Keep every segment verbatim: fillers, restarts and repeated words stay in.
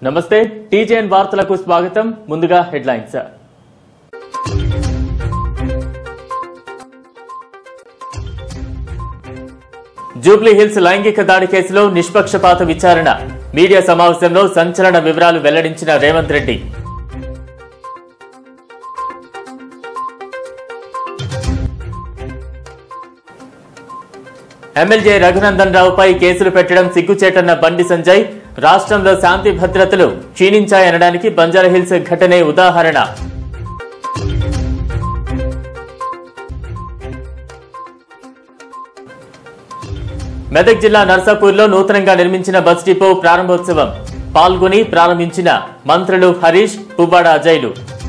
నమస్తే టీజేఎన్ వార్తలకు స్వాగతం. ముందుగా హెడ్లైన్స్. జూబ్లీ హిల్స్ లైంగిక దాడి కేసులో నిష్పక్షపాత విచారణ. మీడియా సమావేశంలో సంచలన వివరాలు వెల్లడించిన రేవంత్ రెడ్డి. ఎమ్మెల్యే రఘునందన్ రావుపై కేసులు పెట్టడం సిగ్గుచేటన్న బండి సంజయ్. రాష్ట్రంలో శాంతి భద్రతలు క్షీణించాయనడానికి బంజారాహిల్స్ ఘటనే ఉదాహరణ. మెదక్ జిల్లా నర్సాపూర్లో నూతనంగా నిర్మించిన బస్ డిపో ప్రారంభోత్సవం. పాల్గొని ప్రారంభించిన మంత్రులు హరీష్, పువ్వాడ అజయ్లు.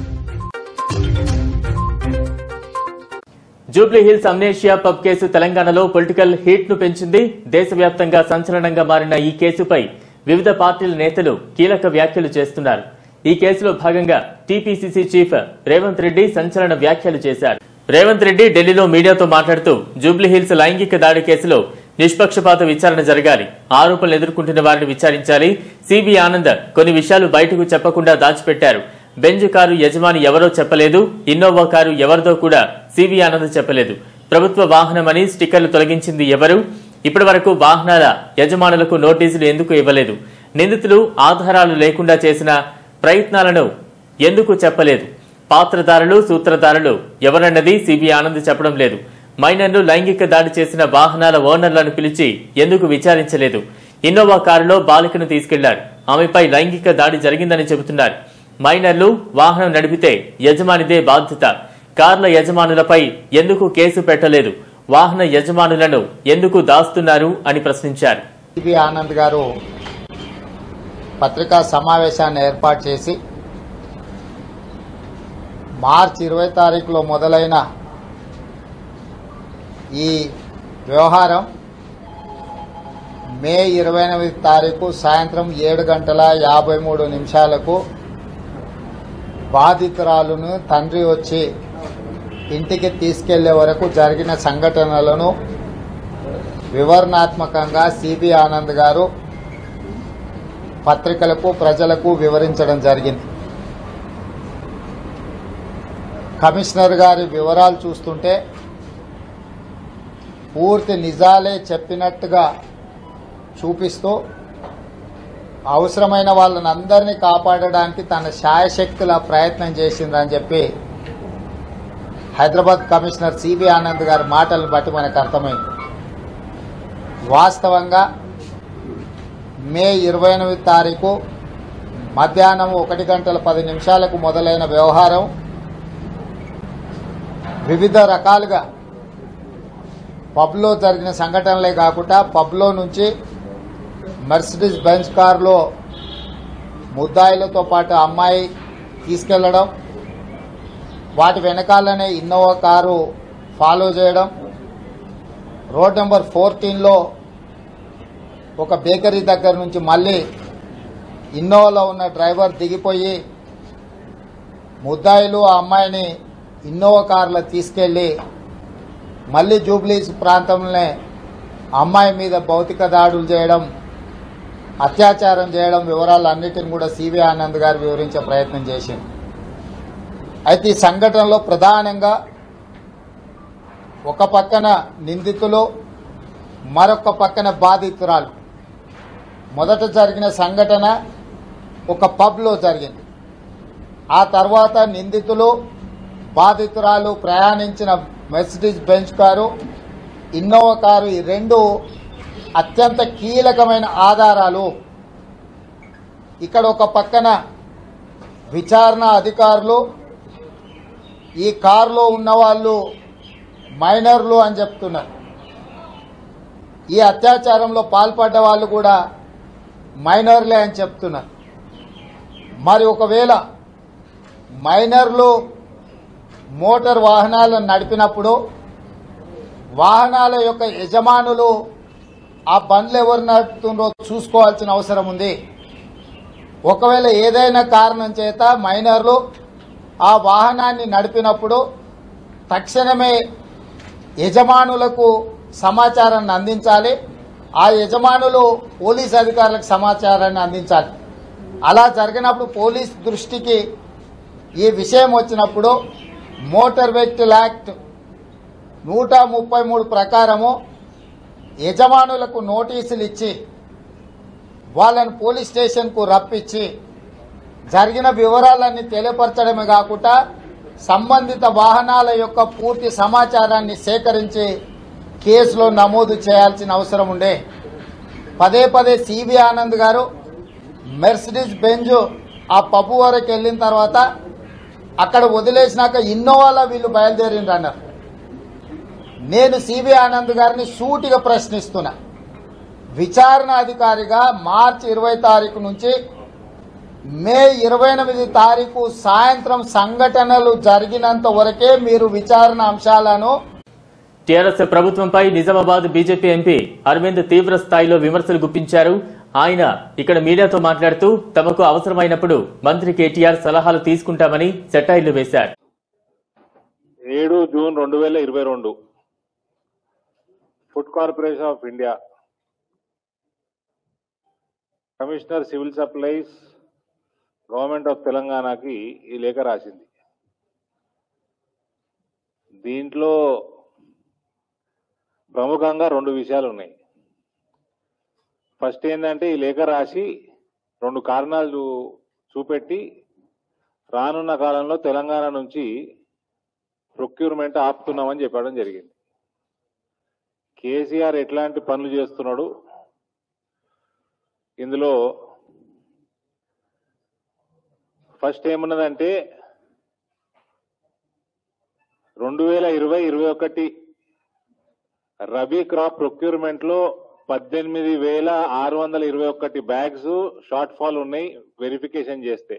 Jubilee Hills amnesia pub case తెలంగాణలో పొలిటికల్ హీట్ ను పెంచింది. దేశవ్యాప్తంగా సంచలనంగా మారిన ఈ కేసుపై వివిధ పార్టీల నేతలు కీలక వ్యాఖ్యలు చేస్తున్నారు. ఈ కేసులో భాగంగా టీపీసీసీ చీఫ్ రేవంత్ రెడ్డి సంచలన వ్యాఖ్యలు చేశారు. రేవంత్ రెడ్డి ఢిల్లీలో మీడియాతో మాట్లాడుతూ జూబ్లీ హిల్స్ లైంగిక దాడి కేసులో నిష్పక్షపాత విచారణ జరగాలి, ఆరోపణలు ఎదుర్కొంటున్న వారిని విచారించాలి. సిబి ఆనంద్ కొన్ని విషయాలు బయటకు చెప్పకుండా దాచిపెట్టారు. బెంజ్ కారు యజమాని ఎవరో చెప్పలేదు, ఇన్నోవా కారు ఎవరిదో కూడా సివి ఆనంద్ చెప్పలేదు. ప్రభుత్వ వాహనమని స్టిక్కర్లు తొలగించింది ఎవరు? ఇప్పటి వరకు వాహనాల యజమానులకు నోటీసులు ఎందుకు ఇవ్వలేదు? నిందితులు ఆధారాలు లేకుండా చేసిన ప్రయత్నాలను ఎందుకు చెప్పలేదు? పాత్రధారులు, సూత్రధారులు ఎవరన్నది సివి ఆనంద్ చెప్పడం లేదు. మైనర్ను లైంగిక దాడి చేసిన వాహనాల ఓనర్లను పిలిచి ఎందుకు విచారించలేదు? ఇన్నోవా కారులో బాలికను తీసుకెళ్లారు, ఆమెపై లైంగిక దాడి జరిగిందని చెబుతున్నారు. మైనర్లు వాహనం నడిపితే యజమానిదే బాధ్యత. కార్ల యజమానులపై ఎందుకు కేసు పెట్టలేదు? వాహన యజమానులను ఎందుకు దాస్తున్నారు అని ప్రశ్నించారు. సిబి ఆనంద్ గారు పత్రికా సమావేశాన్ని ఏర్పాటు చేసి మార్చి ఇరవై తారీఖులో మొదలైన ఈ వ్యవహారం మే ఇరవై ఎనిమిది తారీఖు సాయంత్రం ఏడు గంటల యాభై మూడు నిమిషాలకు బాధితురాలును తండ్రి వచ్చి ఇంటికి తీసుకెళ్లే వరకు జరిగిన సంఘటనలను వివరణాత్మకంగా సిబి ఆనంద్ గారు పత్రికలకు, ప్రజలకు వివరించడం జరిగింది. కమిషనర్ గారి వివరాలు చూస్తుంటే పూర్తి నిజాలే చెప్పినట్టుగా చూపిస్తూ అవసరమైన వాళ్ళని అందరినీ కాపాడడానికి తన శాయశక్తుల ప్రయత్నం చేసిందని చెప్పి హైదరాబాద్ కమిషనర్ సిబి ఆనంద్ గారి మాటలను బట్టి మనకు అర్థమైంది. వాస్తవంగా మే ఇరవై ఎనిమిది తారీఖు మధ్యాహ్నం ఒకటి గంటల పది నిమిషాలకు మొదలైన వ్యవహారం వివిధ రకాలుగా పబ్లో జరిగిన సంఘటనలే కాకుండా పబ్లో నుంచి మెర్సిడీస్ బెంజ్ కారులో ముద్దాయిలతో పాటు అమ్మాయి తీసుకెళ్లడం, వాటి వెనకాలనే ఇన్నోవా కారు ఫాలో చేయడం, రోడ్ నెంబర్ ఫోర్టీన్లో ఒక బేకరీ దగ్గర నుంచి మళ్ళీ ఇన్నోవాలో ఉన్న డ్రైవర్ దిగిపోయి ముద్దాయిలు ఆ అమ్మాయిని ఇన్నోవా కారులో తీసుకెళ్లి మళ్లీ జూబ్లీస్ ప్రాంతంలోనే అమ్మాయి మీద భౌతిక దాడులు చేయడం, అత్యాచారం చేయడం వివరాలన్నిటిని కూడా సిబి ఆనంద్ గారు వివరించే ప్రయత్నం చేసింది. అయితే ఈ సంఘటనలో ప్రధానంగా ఒక పక్కన నిందితులు, మరొక పక్కన బాధితురాలు. మొదట జరిగిన సంఘటన ఒక పబ్లో జరిగింది. ఆ తర్వాత నిందితులు, బాధితురాలు ప్రయాణించిన Mercedes Benz car, Innova car, ఈ రెండు అత్యంత కీలకమైన ఆధారాలు. ఇక్కడ ఒక పక్కన విచారణ అధికారులు ఈ కారులో ఉన్నవాళ్లు మైనర్లు అని చెప్తున్నారు. ఈ అత్యాచారంలో పాల్పడ్డ వాళ్ళు కూడా మైనర్లే అని చెప్తున్నారు. మరి ఒకవేళ మైనర్లు మోటార్ వాహనాలను నడిపినప్పుడు వాహనాల యొక్క యజమానులు ఆ బండ్లు ఎవరు నడుపుతుందో చూసుకోవాల్సిన అవసరం ఉంది. ఒకవేళ ఏదైనా కారణం చేత మైనర్లు ఆ వాహనాన్ని నడిపినప్పుడు తక్షణమే యజమానులకు సమాచారాన్ని అందించాలి. ఆ యజమానులు పోలీస్ అధికారులకు సమాచారాన్ని అందించాలి. అలా జరిగినప్పుడు పోలీస్ దృష్టికి ఈ విషయం వచ్చినప్పుడు మోటార్ వెహికల్ యాక్ట్ నూట ముప్పై మూడు ప్రకారము యజమానులకు నోటీసులు ఇచ్చి వాళ్ళని పోలీస్ స్టేషన్కు రప్పించి జరిగిన వివరాలన్నీ తెలియపరచడమే కాకుండా సంబంధిత వాహనాల యొక్క పూర్తి సమాచారాన్ని సేకరించి కేసులో నమోదు చేయాల్సిన అవసరం ఉండే. పదే పదే సివి ఆనంద్ గారు మెర్సిడీస్ బెంజ్ ఆ పప్పు వరకు వెళ్లిన తర్వాత అక్కడ వదిలేసినాక ఇన్నోవాలో వీళ్ళు బయలుదేరిండ్రు అన్నారు. నేను సివి ఆనంద్ గారిని సూటిగా ప్రశ్నిస్తున్నా, విచారణ అధికారిగా మార్చి ఇరవై తారీఖు నుంచి మే ఇరవై ఎనిమిది తారీఖు సాయంత్రం సంఘటనలు జరిగినంత వరకే మీరు విచారణ అంశాలను. టీఆర్ఎస్ ప్రభుత్వంపై నిజామాబాద్ బీజేపీ ఎంపీ అరవింద్ తీవ్ర స్థాయిలో విమర్శలు గుప్పించారు. ఆయన ఇక్కడ మీడియాతో మాట్లాడుతూ తమకు అవసరమైనప్పుడు మంత్రి కేటీఆర్ సలహాలు తీసుకుంటామని సెటైర్లు వేశారు. ఏడు జూన్ రెండు వేల ఇరవై రెండు food corporation of India commissioner civil supplies government of తెలంగాణకి ఈ లేఖ రాసింది. దీంట్లో ప్రముఖంగా రెండు విషయాలు ఉన్నాయి. ఫస్ట్ ఏంటంటే ఈ లేఖ రాసి రెండు కారణాలు చూపెట్టి రానున్న కాలంలో తెలంగాణ నుంచి ప్రొక్యూర్మెంట్ ఆపుతున్నామని చెప్పడం జరిగింది. కేసీఆర్ ఎట్లాంటి పనులు చేస్తున్నాడు, ఇందులో ఫస్ట్ ఏమున్నదంటే రెండు వేల ఇరవై ఇరవై ఒకటి రబీ క్రాప్ ప్రొక్యూర్మెంట్ లో పద్దెనిమిది వేల ఆరు వందల ఇరవై ఒకటి బ్యాగ్స్ షార్ట్ ఫాల్ ఉన్నాయి వెరిఫికేషన్ చేస్తే.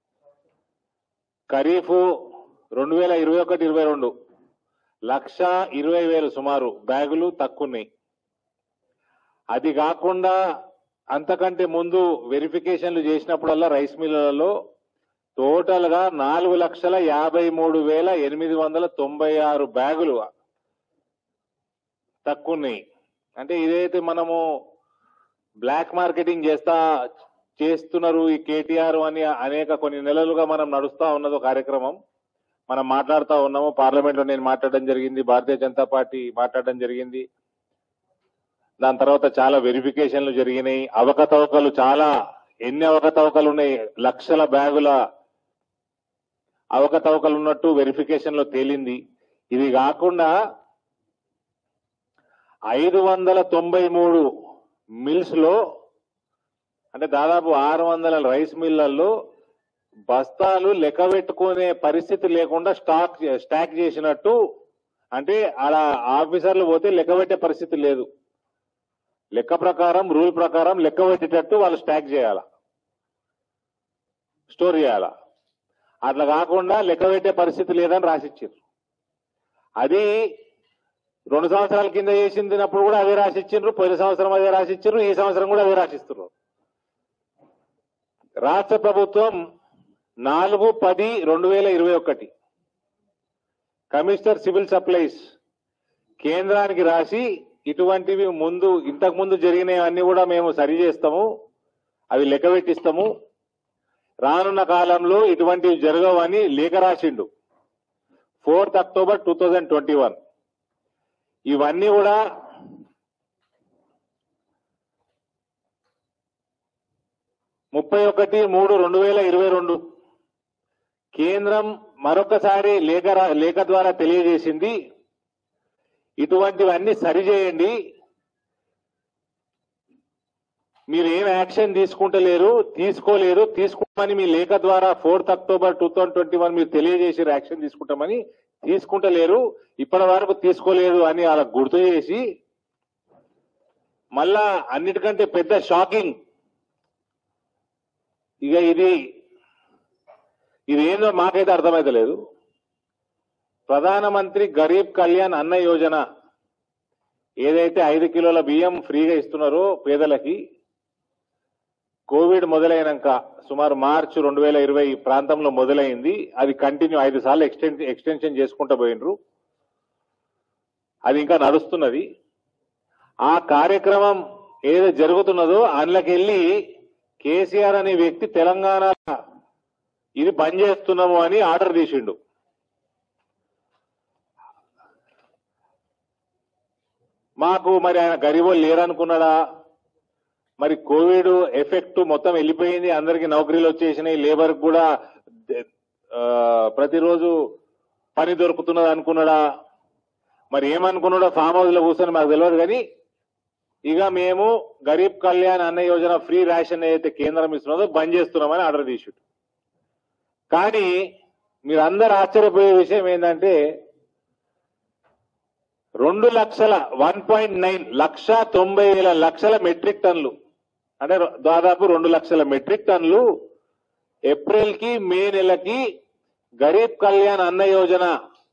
ఖరీఫ్ రెండు వేల ఇరవై ఒకటి ఇరవై రెండు లక్ష ఇరవై వేలు సుమారు బ్యాగులు తక్కున్నాయి. అది కాకుండా అంతకంటే ముందు వెరిఫికేషన్లు చేసినప్పుడల్లా రైస్ మిల్లులలో టోటల్ గా నాలుగు లక్షల యాభై మూడు వేల ఎనిమిది వందల తొంభై ఆరు బ్యాగులు తక్కున్నాయి. అంటే ఇదైతే మనము బ్లాక్ మార్కెటింగ్ చేస్తా చేస్తున్నారు ఈ కేటీఆర్ అని అనేక కొన్ని నెలలుగా మనం నడుస్తా ఉన్నదో కార్యక్రమం మనం మాట్లాడుతూ ఉన్నాము. పార్లమెంట్ లో నేను మాట్లాడడం జరిగింది, భారతీయ జనతా పార్టీ మాట్లాడడం జరిగింది. దాని తర్వాత చాలా వెరిఫికేషన్లు జరిగినాయి. అవకతవకలు చాలా ఎన్ని అవకతవకలు ఉన్నాయి, లక్షల బ్యాగుల అవకతవకలు ఉన్నట్టు వెరిఫికేషన్ లో తేలింది. ఇది కాకుండా ఐదు వందల తొంభై మూడు మిల్స్ లో అంటే దాదాపు ఆరు వందల రైస్ మిల్లల్లో బస్తాలు లెక్క పెట్టుకునే పరిస్థితి లేకుండా స్టాక్ స్టాక్ చేసినట్టు, అంటే అలా ఆఫీసర్లు పోతే లెక్క పెట్టే పరిస్థితి లేదు. లెక్క ప్రకారం రూల్ ప్రకారం లెక్క పెట్టేటట్టు వాళ్ళు స్టాక్ చేయాల, స్టోర్ చేయాల. అట్లా కాకుండా లెక్క పెట్టే పరిస్థితి లేదని రాసిచ్చారు. అది రెండు సంవత్సరాల కింద చేసిందినప్పుడు కూడా అదే రాసిచ్చిండ్రు, పోయిన సంవత్సరం అదే రాసిచ్చారు, ఈ సంవత్సరం కూడా అదే రాసిస్తున్నారు. రాష్ట్ర ప్రభుత్వం నాలుగు పది రెండు వేల ఇరవై ఒకటి కమిషనర్ సివిల్ సప్లైస్ కేంద్రానికి రాసి ఇటువంటివి ముందు ఇంతకు ముందు జరిగినవన్నీ కూడా మేము సరి చేస్తాము, అవి లెక్క పెట్టిస్తాము, రానున్న కాలంలో ఇటువంటివి జరగవని లేఖ రాసిండు. Fourth October two thousand twenty one ఇవన్నీ కూడా ముప్పై ఒకటి మూడు రెండు వేల ఇరవై రెండు కేంద్రం మరొకసారి లేఖ లేఖ ద్వారా తెలియజేసింది, ఇటువంటివన్నీ సరిచేయండి, మీరు ఏం యాక్షన్ తీసుకుంటలేరు తీసుకోలేరు తీసుకోమని మీ లేఖ ద్వారా fourth October two thousand twenty one మీరు తెలియజేసి యాక్షన్ తీసుకుంటామని తీసుకుంటలేరు, ఇప్పటి వరకు తీసుకోలేదు అని అలా గుర్తు చేసి మళ్ళా అన్నిటికంటే పెద్ద షాకింగ్ ఇక ఇది ఇది ఏందో మాకైతే అర్థమైతలేదు. ప్రధానమంత్రి గరీబ్ కళ్యాణ్ అన్న యోజన ఏదైతే ఐదు కిలోల బియ్యం ఫ్రీగా ఇస్తున్నారో పేదలకి, కోవిడ్ మొదలైనాక సుమారు మార్చి రెండు వేల ఇరవై ప్రాంతంలో మొదలైంది. అది కంటిన్యూ ఐదు సార్లు ఎక్స్టెన్ ఎక్స్టెన్షన్ చేసుకుంటూ పోయినరు, అది ఇంకా నడుస్తున్నది. ఆ కార్యక్రమం ఏదో జరుగుతున్నదో అందులోకి వెళ్ళి కేసీఆర్ అనే వ్యక్తి తెలంగాణ ఇది బంద్ చేస్తున్నాము అని ఆర్డర్ తీసిండు. మాకు మరి ఆయన గరీబోళ్ళు లేరనుకున్నాడా, మరి కోవిడ్ ఎఫెక్ట్ మొత్తం వెళ్ళిపోయింది, అందరికి నౌకరీలు వచ్చేసినాయి, లేబర్ కూడా ప్రతిరోజు పని దొరుకుతున్నది అనుకున్నాడా, మరి ఏమనుకున్నాడో ఫామ్ హౌస్ లో కూర్చొని మాకు తెలియదు. కానీ ఇక మేము గరీబ్ కళ్యాణ్ అన్న యోజన ఫ్రీ రేషన్ ఏదైతే కేంద్రం ఇస్తున్నదో బంద్ చేస్తున్నామని ఆర్డర్ తీసాడు. కానీ మీరు అందరు ఆశ్చర్యపోయే విషయం ఏంటంటే రెండు లక్షల వన్ పాయింట్ నైన్ లక్ష తొంభై వేల లక్షల మెట్రిక్ టన్నులు అంటే దాదాపు రెండు లక్షల మెట్రిక్ టన్నులు ఏప్రిల్ కి మే నెలకి గరీబ్ కళ్యాణ్ అన్న యోజన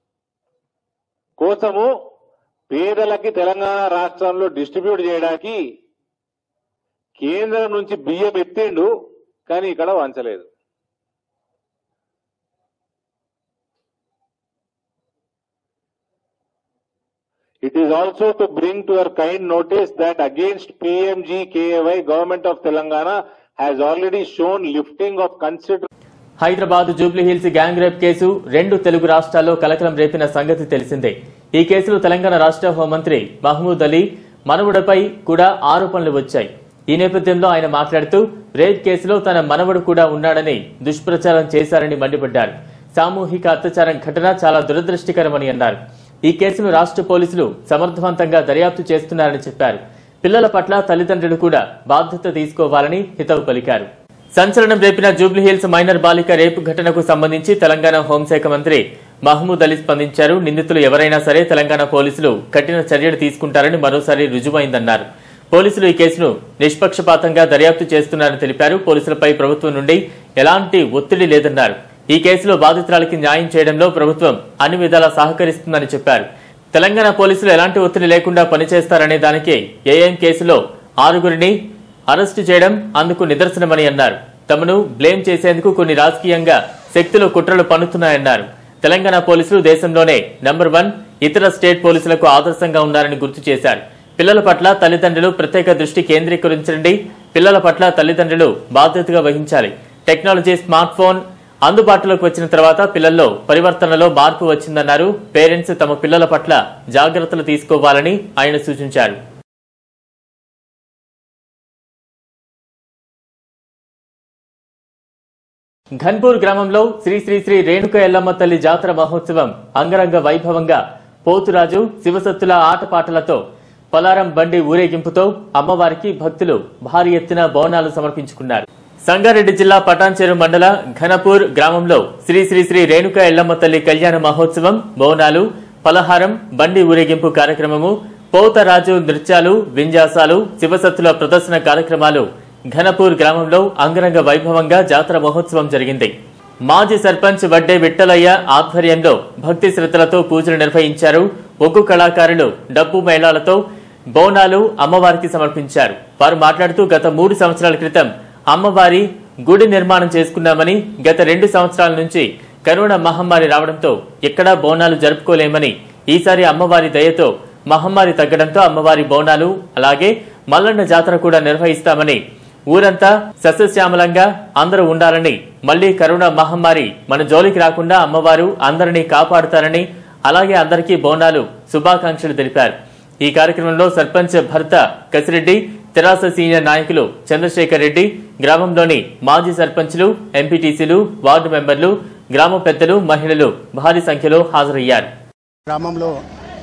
కోసము పేదలకి తెలంగాణ రాష్ట్రంలో డిస్ట్రిబ్యూట్ చేయడానికి కేంద్రం నుంచి బియ్యం ఎత్తిండు, కానీ ఇక్కడ వంచలేదు. It is also to bring to your kind notice that against P M G K A Y, Government of Telangana has already shown lifting of consider. Hyderabad Jubilee Hills gang rape case రెండు తెలుగు రాష్ట్రాల్లో కలకలం రేపిన సంగతి తెలిసిందే. ఈ కేసులో తెలంగాణ రాష్ట్ర హోంమంత్రి మహమూద్ అలీ మనవడిపై కూడా ఆరోపణలు వచ్చాయి. ఈ నేపథ్యంలో ఆయన మాట్లాడుతూ రేప్ కేసులో తన మనవడు కూడా ఉన్నాడని దుష్ప్రచారం చేశారని మండిపడ్డారు. సామూహిక అత్యాచారం ఘటన చాలా దురదృష్టకరమని అన్నారు. ఈ కేసును రాష్ట్ర పోలీసులు సమర్థవంతంగా దర్యాప్తు చేస్తున్నారని చెప్పారు. పిల్లల పట్ల తల్లిదండ్రులు కూడా బాధ్యత తీసుకోవాలని హితవు పలికారు. సంచలనం రేపిన జూబ్లీహిల్స్ మైనర్ బాలిక రేపు ఘటనకు సంబంధించి తెలంగాణ హోంశాఖ మంత్రి మహమూద్ అలీ స్పందించారు. నిందితులు ఎవరైనా సరే తెలంగాణ పోలీసులు కఠిన చర్యలు తీసుకుంటారని మరోసారి రుజువైందన్నారు. పోలీసులు ఈ కేసును నిష్పక్షపాతంగా దర్యాప్తు చేస్తున్నారని తెలిపారు. పోలీసులపై ప్రభుత్వం నుండి ఎలాంటి ఒత్తిడి లేదన్నారు. ఈ కేసులో బాధితురాలికి న్యాయం చేయడంలో ప్రభుత్వం అన్ని విధాలా సహకరిస్తుందని చెప్పారు. తెలంగాణ పోలీసులు ఎలాంటి ఒత్తిడి లేకుండా పనిచేస్తారనే దానికి ఏఎం కేసులో ఆరుగురిని అరెస్టు చేయడం అందుకు నిదర్శనమని అన్నారు. తమను బ్లేమ్ చేసేందుకు కొన్ని రాజకీయంగా శక్తులు కుట్రలు పన్నుతున్నాయన్నారు. తెలంగాణ పోలీసులు దేశంలోనే నంబర్ వన్, ఇతర స్టేట్ పోలీసులకు ఆదర్శంగా ఉన్నారని గుర్తు చేశారు. పిల్లల పట్ల తల్లిదండ్రులు ప్రత్యేక దృష్టి కేంద్రీకరించండి. పిల్లల పట్ల తల్లిదండ్రులు బాధ్యతగా వహించాలి. టెక్నాలజీ స్మార్ట్ ఫోన్ అందుబాటులోకి వచ్చిన తర్వాత పిల్లల్లో పరివర్తనలో మార్పు వచ్చిందన్నారు. పేరెంట్స్ తమ పిల్లల పట్ల జాగ్రత్తలు తీసుకోవాలని ఆయన సూచించారు. ఘన్పూర్ గ్రామంలో శ్రీ శ్రీ శ్రీ రేణుక ఎల్లమ్మ తల్లి జాతర మహోత్సవం అంగరంగ వైభవంగా పోతురాజు శివసత్తుల ఆటపాటలతో పలారం బండి ఊరేగింపుతో అమ్మవారికి భక్తులు భారీ ఎత్తున బోనాలు సమర్పించుకున్నారు. సంగారెడ్డి జిల్లా పటాన్చెరు మండల ఘనపూర్ గ్రామంలో శ్రీ శ్రీ శ్రీ రేణుక ఎల్లమ్మ తల్లి కళ్యాణ మహోత్సవం, బోనాలు, పలహారం, బండి ఊరేగింపు కార్యక్రమము, పోతరాజు నృత్యాలు, విన్యాసాలు, శివసత్తుల ప్రదర్శన కార్యక్రమాలు ఘనపూర్ గ్రామంలో అంగరంగ వైభవంగా జాతర మహోత్సవం జరిగింది. మాజీ సర్పంచ్ వడ్డే విట్టలయ్య ఆధ్వర్యంలో భక్తి శ్రద్ధలతో పూజలు నిర్వహించారు. ఒగ్గు కళాకారులు డప్పు మేళాలతో బోనాలు అమ్మవారికి సమర్పించారు. వారు మాట్లాడుతూ గత మూడు సంవత్సరాల క్రితం అమ్మవారి గుడి నిర్మాణం చేసుకున్నామని, గత రెండు సంవత్సరాల నుంచి కరోనా మహమ్మారి రావడంతో ఎక్కడా బోనాలు జరుపుకోలేమని, ఈసారి అమ్మవారి దయతో మహమ్మారి తగ్గడంతో అమ్మవారి బోనాలు అలాగే మల్లన్న జాతర కూడా నిర్వహిస్తామని, ఊరంతా సస్యశ్యామలంగా అందరూ ఉండాలని, మళ్లీ కరోనా మహమ్మారి మన జోలికి రాకుండా అమ్మవారు అందరినీ కాపాడుతారని, అలాగే అందరికీ బోనాలు శుభాకాంక్షలు తెలిపారు. ఈ కార్యక్రమంలో సర్పంచ్ భర్త కసిరెడ్డి, తెరాస సీనియర్ నాయకులు చంద్రశేఖర్ రెడ్డి, గ్రామంలోని మాజీ సర్పంచ్లు, ఎంపీటీసీలు, వార్డు మెంబర్లు, గ్రామ పెద్దలు, మహిళలు భారీ సంఖ్యలో హాజరయ్యారు. గ్రామంలో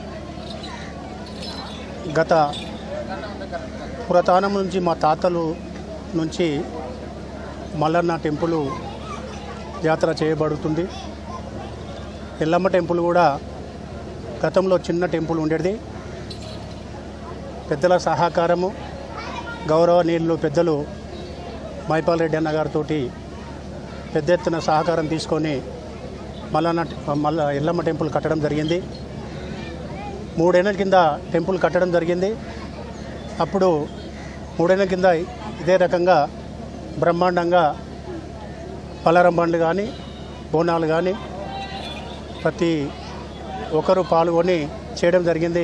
గత పురాతనం నుంచి మా తాతలు నుంచి మల్లన్న టెంపుల్ జాతర చేయబడుతుంది. ఎల్లమ్మ టెంపుల్ కూడా గతంలో చిన్న టెంపుల్ ఉండేది. పెద్దల సహకారము, గౌరవనీయులు పెద్దలు మైపాల్ రెడ్డి అన్న గారితో పెద్ద ఎత్తున సహకారం తీసుకొని మల్లన్న మల్ల ఎల్లమ్మ టెంపుల్ కట్టడం జరిగింది. మూడేళ్ల కింద టెంపుల్ కట్టడం జరిగింది. అప్పుడు మూడేళ్ల కింద ఇదే రకంగా బ్రహ్మాండంగా పలారం బండ్లు కానీ బోనాలు కానీ ప్రతి ఒక్కరూ పాల్గొని చేయడం జరిగింది.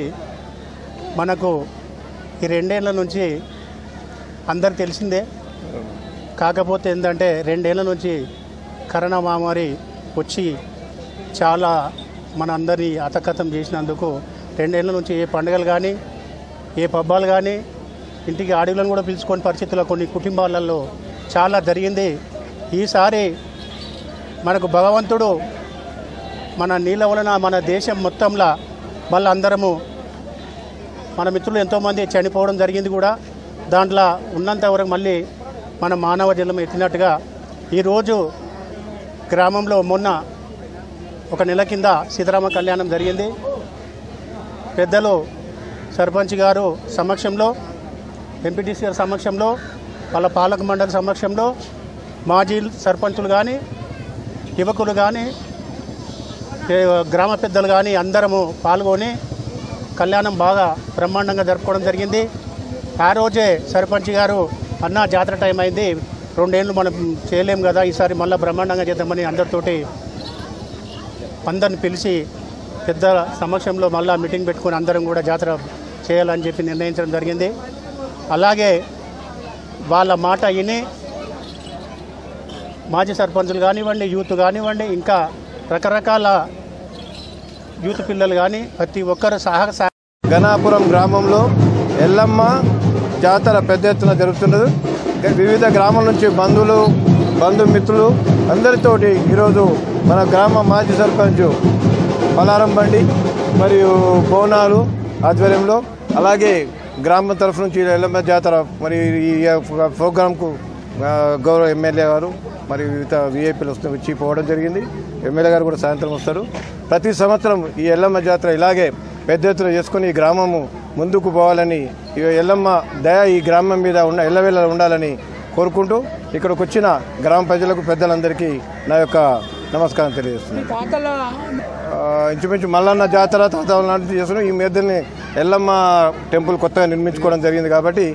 మనకు ఈ రెండేళ్ల నుంచి అందరికి తెలిసిందే కాకపోతే ఏంటంటే రెండేళ్ల నుంచి కరోనా మహమ్మారి వచ్చి చాలా మన అందరినీ అతకతం చేసినందుకు రెండేళ్ల నుంచి ఏ పండుగలు కానీ ఏ పబ్బాలు కానీ ఇంటికి ఆడవులను కూడా పిలుచుకొని పరిస్థితుల్లో కొన్ని కుటుంబాలలో చాలా జరిగింది. ఈసారి మనకు భగవంతుడు మన నీళ్ళ వలన మన దేశం మొత్తంలో మళ్ళీ అందరము మన మిత్రులు ఎంతోమంది చనిపోవడం జరిగింది కూడా. దాంట్లో ఉన్నంత వరకు మళ్ళీ మన మానవ జన్మ ఎత్తినట్టుగా ఈరోజు గ్రామంలో మొన్న ఒక నెల కింద సీతారామ కళ్యాణం జరిగింది. పెద్దలు సర్పంచ్ గారు సమక్షంలో, ఎంపీటీసీ గారి సమక్షంలో, వాళ్ళ పాలక మండలి సమక్షంలో మాజీ సర్పంచులు కానీ యువకులు కానీ గ్రామ పెద్దలు కానీ అందరము పాల్గొని కళ్యాణం బాగా బ్రహ్మాండంగా జరుపుకోవడం జరిగింది. ఆ రోజే సర్పంచ్ గారు అన్న జాతర టైం అయింది, రెండేళ్ళు మనం చేయలేం కదా, ఈసారి మళ్ళీ బ్రహ్మాండంగా చేద్దామని అందరితోటి అందరిని పిలిచి పెద్ద సమక్షంలో మళ్ళీ మీటింగ్ పెట్టుకొని అందరం కూడా జాతర చేయాలని చెప్పి నిర్ణయించడం జరిగింది. అలాగే వాళ్ళ మాట విని మాజీ సర్పంచులు కానివ్వండి, యూత్ కానివ్వండి, ఇంకా రకరకాల యూత్ పిల్లలు కానీ ప్రతి ఒక్కరు సహా గణాపురం గ్రామంలో ఎల్లమ్మ జాతర పెద్ద ఎత్తున జరుగుతున్నది. వివిధ గ్రామాల నుంచి బంధువులు బంధుమిత్రులు అందరితోటి ఈరోజు మన గ్రామ మాజీ సర్పంచ్ పలారం బండి మరియు బోనాలు ఆధ్వర్యంలో, అలాగే గ్రామం తరఫు నుంచి ఎల్లమ్మ జాతర మరి ఈ ప్రోగ్రాంకు గౌరవ ఎమ్మెల్యే గారు మరియు వివిధ విఐపీలు వస్తూ వచ్చి పోవడం జరిగింది. ఎమ్మెల్యే గారు కూడా సాయంత్రం వస్తారు. ప్రతి సంవత్సరం ఈ ఎల్లమ్మ జాతర ఇలాగే పెద్ద ఎత్తున చేసుకుని ఈ గ్రామము ముందుకు పోవాలని, ఈ ఎల్లమ్మ దయ ఈ గ్రామం మీద ఉన్న ఎల్లవేళ ఉండాలని కోరుకుంటూ ఇక్కడికి వచ్చిన గ్రామ ప్రజలకు పెద్దలందరికీ నా యొక్క నమస్కారం తెలియజేస్తున్నాను. ఇంచుమించు మల్లన్న జాతర తాత లాంటివి చేస్తున్నాం. ఈ మధ్యనే ఎల్లమ్మ టెంపుల్ కొత్తగా నిర్మించుకోవడం జరిగింది కాబట్టి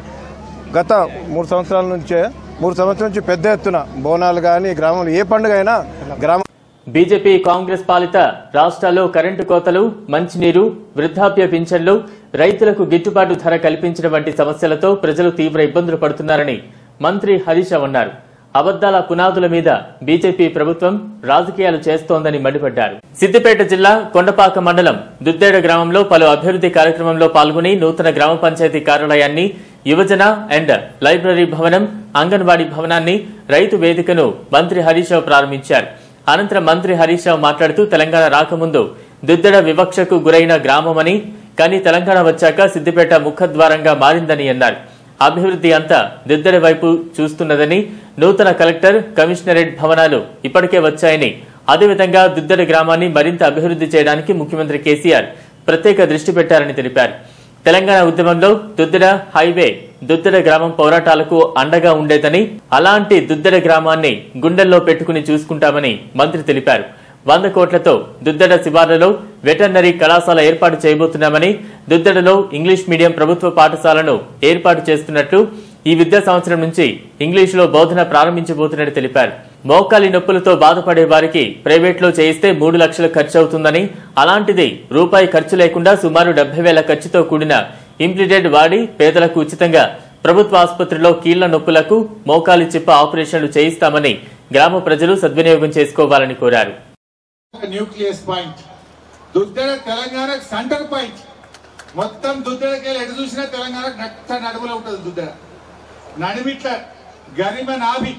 గత మూడు సంవత్సరాల నుంచే మూడు సంవత్సరాల నుంచి పెద్ద ఎత్తున బోనాలు కానీ గ్రామంలో ఏ పండుగ అయినా గ్రామం. బీజేపీ కాంగ్రెస్ పాలిత రాష్ట్రాల్లో కరెంటు కోతలు, మంచినీరు, వృద్ధాప్య పింఛన్లు, రైతులకు గిట్టుబాటు ధర కల్పించడం వంటి సమస్యలతో ప్రజలు తీవ్ర ఇబ్బందులు పడుతున్నారని మంత్రి హరీష్ రావు అన్నారు. అబద్దాల పునాదుల మీద బీజేపీ ప్రభుత్వం రాజకీయాలు చేస్తోందని మండిపడ్డారు. సిద్దిపేట జిల్లా కొండపాక మండలం దుద్దేడ గ్రామంలో పలు అభివృద్ది కార్యక్రమంలో పాల్గొని నూతన గ్రామ పంచాయతీ కార్యాలయాన్ని, యువజన అండ్ లైబ్రరీ భవనం, అంగన్వాడీ భవనాన్ని, రైతు వేదికను మంత్రి హరీష్ రావు ప్రారంభించారు. అనంతరం మంత్రి హరీష్ రావు మాట్లాడుతూ తెలంగాణ రాకముందు దుద్దెడ వివక్షకు గురైన గ్రామమని, కానీ తెలంగాణ వచ్చాక సిద్దిపేట ముఖద్వారంగా మారిందని అన్నారు. అభివృద్ది అంతా దుద్దెడ వైపు చూస్తున్నదని, నూతన కలెక్టర్, కమిషనరేట్ భవనాలు ఇప్పటికే వచ్చాయని, అదేవిధంగా దుద్దెడ గ్రామాన్ని మరింత అభివృద్ది చేయడానికి ముఖ్యమంత్రి కేసీఆర్ ప్రత్యేక దృష్టి పెట్టారని తెలిపారు. తెలంగాణ ఉద్యమంలో దుద్దెడ హైవే, దుద్దెడ గ్రామం పోరాటాలకు అండగా ఉండేదని, అలాంటి దుద్దెడ గ్రామాన్ని గుండెల్లో పెట్టుకుని చూసుకుంటామని మంత్రి తెలిపారు. వంద కోట్లతో దుద్దెడ శివార్లలో వెటర్నరీ కళాశాల ఏర్పాటు చేయబోతున్నామని, దుద్దెడలో ఇంగ్లీష్ మీడియం ప్రభుత్వ పాఠశాలను ఏర్పాటు చేస్తున్నట్లు, ఈ విద్యా సంవత్సరం నుంచి ఇంగ్లీషులో బోధన ప్రారంభించబోతున్నట్టు తెలిపారు. మోకాలి నొప్పులతో బాధపడే వారికి ప్రైవేట్లో చేయిస్తే మూడు లక్షలు ఖర్చు అవుతుందని, అలాంటిది రూపాయి ఖర్చు లేకుండా సుమారు డెబ్బై వేల ఖర్చుతో కూడిన ఇంప్లిటెడ్ వాడి పేదలకు ఉచితంగా ప్రభుత్వ ఆసుపత్రిలో కీళ్ల నొప్పులకు, మోకాలి చిప్ప ఆపరేషన్లు చేయిస్తామని గ్రామ ప్రజలు సద్వినియోగం చేసుకోవాలని కోరారు. Nucleus point Duddeda Telangana center point. మొత్తం దుద్దెడకి ఎటు చూసినా తెలంగాణ నట్ట నడుములో ఉంటుంది. దుద్దెడ నడిమిట్ల గరిమ నాభి,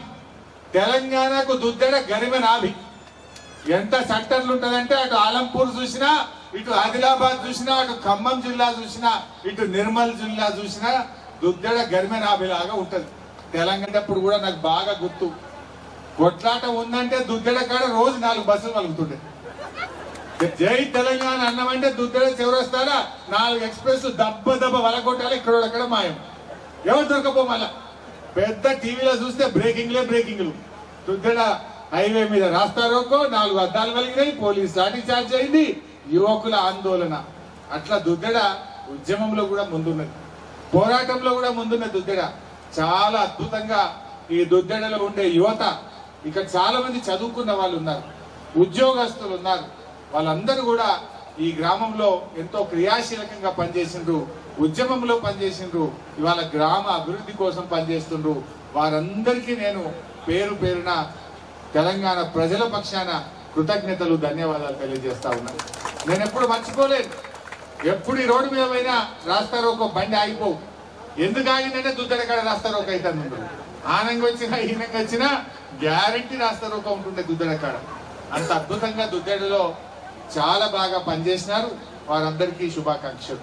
తెలంగాణకు దుద్దెడ గరిమ నాభి. ఎంత సెంటర్లు ఉంటదంటే అటు ఆలంపూర్ చూసినా, ఇటు ఆదిలాబాద్ చూసినా, అటు ఖమ్మం జిల్లా చూసినా, ఇటు నిర్మల్ జిల్లా చూసినా దుద్దెడ గరిమ నాభి లాగా ఉంటది. తెలంగాణ అప్పుడు కూడా నాకు బాగా గుర్తు, కొట్లాట ఉందంటే దుద్దెడ కాడ రోజు నాలుగు బస్సులు కలుగుతుండే. జై తెలంగాణ అన్నమంటే దుద్దెడ చివరొస్తారా నాలుగు ఎక్స్ప్రెస్ దెబ్బ దెబ్బ వలకొట్టాలి. ఇక్కడ అక్కడ మాయం, ఎవరు దొరకపో. మళ్ళా పెద్ద టీవీలో చూస్తే బ్రేకింగ్లే బ్రేకింగ్లు. దుద్దెడ హైవే మీద రాస్తారోకో, నాలుగు అద్దాలు కలిగినాయి, పోలీస్ లాఠీ చార్జ్ అయింది, యువకుల ఆందోళన. అట్లా దుద్దెడ ఉద్యమంలో కూడా ముందున్నది, పోరాటంలో కూడా ముందున్నది. దుద్దెడ చాలా అద్భుతంగా ఈ దుద్దెడలో ఉండే యువత, ఇక్కడ చాలా మంది చదువుకున్న వాళ్ళు ఉన్నారు, ఉద్యోగస్తులు ఉన్నారు. వాళ్ళందరూ కూడా ఈ గ్రామంలో ఎంతో క్రియాశీలకంగా పనిచేసిండ్రు, ఉద్యమంలో పనిచేసిండ్రు, ఇవాళ గ్రామ అభివృద్ధి కోసం పనిచేస్తుండ్రు. వారందరికీ నేను పేరు పేరున తెలంగాణ ప్రజల పక్షాన కృతజ్ఞతలు, ధన్యవాదాలు తెలియజేస్తా ఉన్నాను. నేను ఎప్పుడు మర్చిపోలేదు. ఎప్పుడు ఈ రోడ్డు మీద పోయినా రాస్తారో ఒక బండి ఆగిపోవు. ఎందుకు ఆగిందంటే దుద్దడ కాడ రాస్తారో ఒక అయితే ఆనంగా వచ్చినా ఈనంగా వచ్చినా గ్యారంటీ రాస్తారో ఒక ఉంటుండే దుద్దడ కాడ. అంత అద్భుతంగా దుద్దడలో చాలా బాగా పనిచేసినారు. వారందరికీ శుభాకాంక్షలు.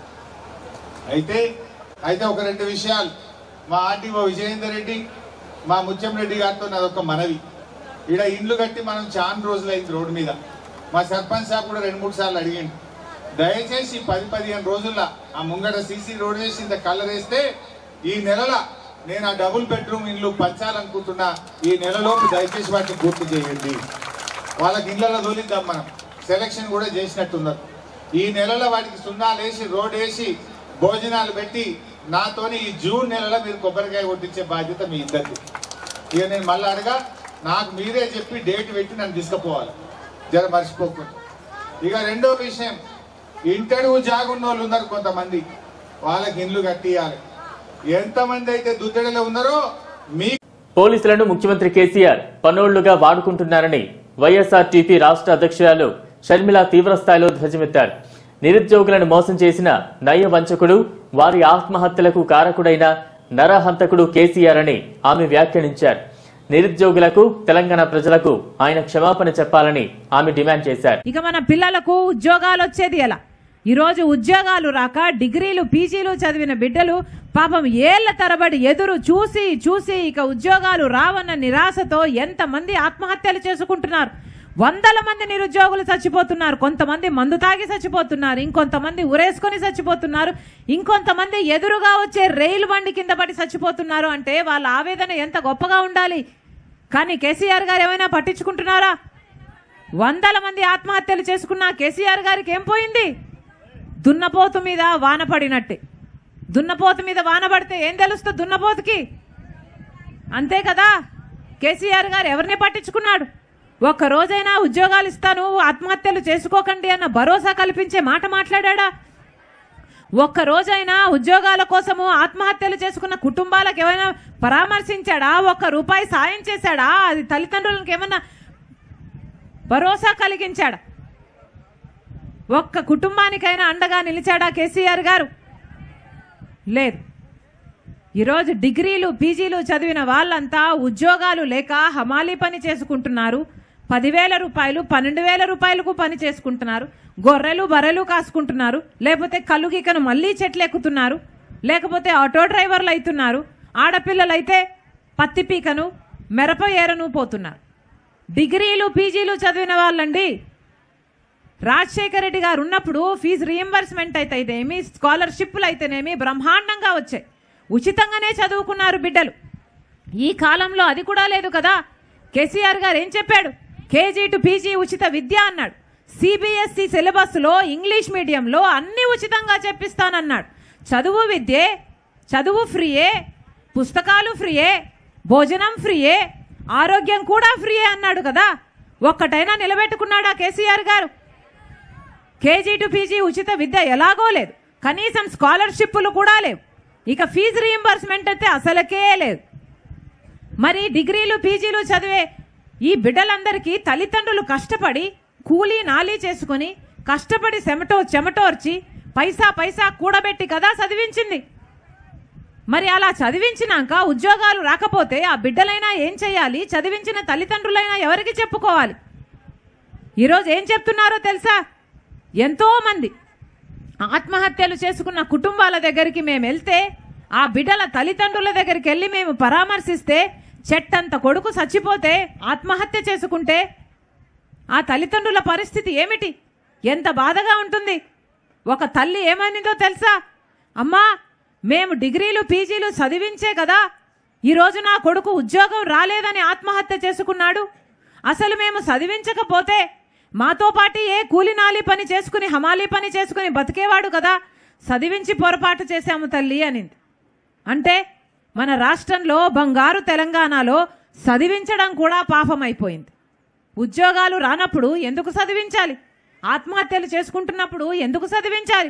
అయితే అయితే ఒక రెండు విషయాలు మా ఆర్టీఓ విజయేందర్ రెడ్డి, మా ముత్యం రెడ్డి గారితో నాదొక మనవి. ఈడ ఇండ్లు కట్టి మనం చాలా రోజులు అయింది రోడ్డు మీద. మా సర్పంచ్ సాబ్ కూడా రెండు మూడు సార్లు అడిగిండు, దయచేసి పది పదిహేను రోజుల్లో ఆ ముంగట సీసీ రోడ్ వేసి ఇంత కలర్ వేస్తే ఈ నెలల నేను ఆ డబుల్ బెడ్రూమ్ ఇల్లు పంచాలనుకుంటున్నా, ఈ నెలలోపు దయచేసి వాటిని పూర్తి చేయండి. వాళ్ళకి ఇళ్లలో తోలిద్దాం, మనం సెలక్షన్ కూడా చేసినట్టున్నారు. ఈ నెలలో వాటికి సున్నాలు వేసి రోడ్ వేసి భోజనాలు పెట్టి నాతోని ఈ జూన్ నెలలో మీరు కొబ్బరికాయ కొట్టించే బాధ్యత మీ ఇద్దరిది. ఇక నేను మళ్ళీ అడగా, నాకు మీరే చెప్పి డేట్ పెట్టి నన్ను తీసుకుపోవాలి, జర మర్చిపోకుండా. ఇక రెండో విషయం, ఇంటడుగు జాగున్న వాళ్ళు ఉన్నారు కొంతమంది, వాళ్ళకి ఇండ్లు కట్టియాలి. ఎంతమంది అయితే దుద్దడిలో ఉన్నారో మీ పోలీసులను ముఖ్యమంత్రి కేసీఆర్ పనోళ్లుగా వాడుకుంటున్నారని వైఎస్ఆర్టీపీ రాష్ట్ర అధ్యక్షురాలు షర్మిల తీవ్రస్థాయిలో ధ్వజమెత్తారు. నిరుద్యోగులను మోసం చేసిన నయ వంచకుడు, వారి ఆత్మహత్యలకు కారకుడైన నరహంతకుడు కేసీఆర్ అని ఆమె వ్యాఖ్యానించారు. నిరుద్యోగులకు, తెలంగాణ ప్రజలకు ఆయన క్షమాపణ చెప్పాలని ఆమె డిమాండ్ చేశారు. ఇక మన పిల్లలకు ఉద్యోగాలు వచ్చేది ఎలా? ఈ రోజు ఉద్యోగాలు రాక డిగ్రీలు పీజీలు చదివిన బిడ్డలు పాపం ఏళ్ల తరబడి ఎదురు చూసి చూసి ఇక ఉద్యోగాలు రావన్న నిరాశతో ఎంతమంది ఆత్మహత్యలు చేసుకుంటున్నారు. వందల మంది నిరుద్యోగులు చచ్చిపోతున్నారు. కొంతమంది మందు తాగి చచ్చిపోతున్నారు, ఇంకొంతమంది ఉరేసుకొని చచ్చిపోతున్నారు, ఇంకొంతమంది ఎదురుగా వచ్చే రైలు బండి కింద పడి చచ్చిపోతున్నారు. అంటే వాళ్ళ ఆవేదన ఎంత గొప్పగా ఉండాలి. కానీ కేసీఆర్ గారు ఏమైనా పట్టించుకుంటున్నారా? వందల మంది ఆత్మహత్యలు చేసుకున్న కేసీఆర్ గారికి ఏం పోయింది? దున్నపోతు మీద వాన పడినట్టే. దున్నపోతు మీద వాన పడితే ఏం తెలుస్తుంది దున్నపోతుకి? అంతే కదా. కేసీఆర్ గారు ఎవరిని పట్టించుకున్నాడు? ఒక్క రోజైనా ఉద్యోగాలు ఇస్తాను, ఆత్మహత్యలు చేసుకోకండి అన్న భరోసా కల్పించే మాట మాట్లాడా? ఒక్క రోజైనా ఉద్యోగాల కోసము ఆత్మహత్యలు చేసుకున్న కుటుంబాలకు ఏమైనా పరామర్శించాడా? ఒక్క రూపాయి సాయం చేశాడా? అది తల్లిదండ్రులకు ఏమన్నా భరోసా కలిగించాడా? ఒక్క కుటుంబానికైనా అండగా నిలిచాడా కేసీఆర్ గారు? లేదు. ఈరోజు డిగ్రీలు పీజీలు చదివిన వాళ్ళంతా ఉద్యోగాలు లేక హమాలీ పని చేసుకుంటున్నారు. పదివేల రూపాయలు పన్నెండు వేల రూపాయలకు పని చేసుకుంటున్నారు. గొర్రెలు బర్రెలు కాసుకుంటున్నారు, లేకపోతే కలుగికను మళ్ళీ చెట్లు ఎక్కుతున్నారు, లేకపోతే ఆటో డ్రైవర్లు అవుతున్నారు. ఆడపిల్లలైతే పత్తి పీకను మిరప ఏరను పోతున్నారు. డిగ్రీలు పీజీలు చదివిన వాళ్ళండి రాజశేఖర రెడ్డి గారు ఉన్నప్పుడు ఫీజు రీఎంబర్స్మెంట్ అయితేనేమి, స్కాలర్షిప్లు అయితేనేమి బ్రహ్మాండంగా వచ్చాయి. ఉచితంగానే చదువుకున్నారు బిడ్డలు. ఈ కాలంలో అది కూడా లేదు కదా. కేసీఆర్ గారు ఏం చెప్పాడు? కేజీ టు పీజీ ఉచిత విద్య అన్నాడు. సిబిఎస్ఈ సిలబస్లో ఇంగ్లీష్ మీడియంలో అన్ని ఉచితంగా చెప్పిస్తానన్నాడు. చదువు విద్యే, చదువు ఫ్రీయే, పుస్తకాలు ఫ్రీయే, భోజనం ఫ్రీయే, ఆరోగ్యం కూడా ఫ్రీయే అన్నాడు కదా. ఒక్కటైనా నిలబెట్టుకున్నాడా కేసీఆర్ గారు? కేజీ టు పీజీ ఉచిత విద్య ఎలాగో లేదు, కనీసం స్కాలర్షిప్లు కూడా లేవు, ఇక ఫీజు రీఎంబర్స్మెంట్ అయితే అసలుకే లేదు. మరి డిగ్రీలు పీజీలు చదివే ఈ బిడ్డలందరికీ తల్లిదండ్రులు కష్టపడి కూలీ నాలీ చేసుకుని కష్టపడి చెమటో చెమటోర్చి పైసా పైసా కూడబెట్టి కదా చదివించింది. మరి అలా చదివించినాక ఉద్యోగాలు రాకపోతే ఆ బిడ్డలైనా ఏం చేయాలి? చదివించిన తల్లిదండ్రులైనా ఎవరికి చెప్పుకోవాలి? ఈరోజు ఏం చెప్తున్నారో తెలుసా? ఎంతో మంది ఆత్మహత్యలు చేసుకున్న కుటుంబాల దగ్గరికి మేము వెళ్తే, ఆ బిడ్డల తల్లిదండ్రుల దగ్గరికి వెళ్ళి మేము పరామర్శిస్తే, చెట్టంత కొడుకు చచ్చిపోతే ఆత్మహత్య చేసుకుంటే ఆ తల్లిదండ్రుల పరిస్థితి ఏమిటి? ఎంత బాధగా ఉంటుంది. ఒక తల్లి ఏమైందో తెలుసా? అమ్మా, మేము డిగ్రీలు పీజీలు చదివించే కదా ఈరోజు నా కొడుకు ఉద్యోగం రాలేదని ఆత్మహత్య చేసుకున్నాడు. అసలు మేము చదివించకపోతే మాతో పాటు ఏ కూలినాలి పని చేసుకుని హమాలీ పని చేసుకుని బతికేవాడు కదా, చదివించి పొరపాటు చేశాము తల్లి అనింది. అంటే మన రాష్ట్రంలో బంగారు తెలంగాణలో చదివించడం కూడా పాపం అయిపోయింది. ఉద్యోగాలు రానప్పుడు ఎందుకు చదివించాలి? ఆత్మహత్యలు చేసుకుంటున్నప్పుడు ఎందుకు చదివించాలి?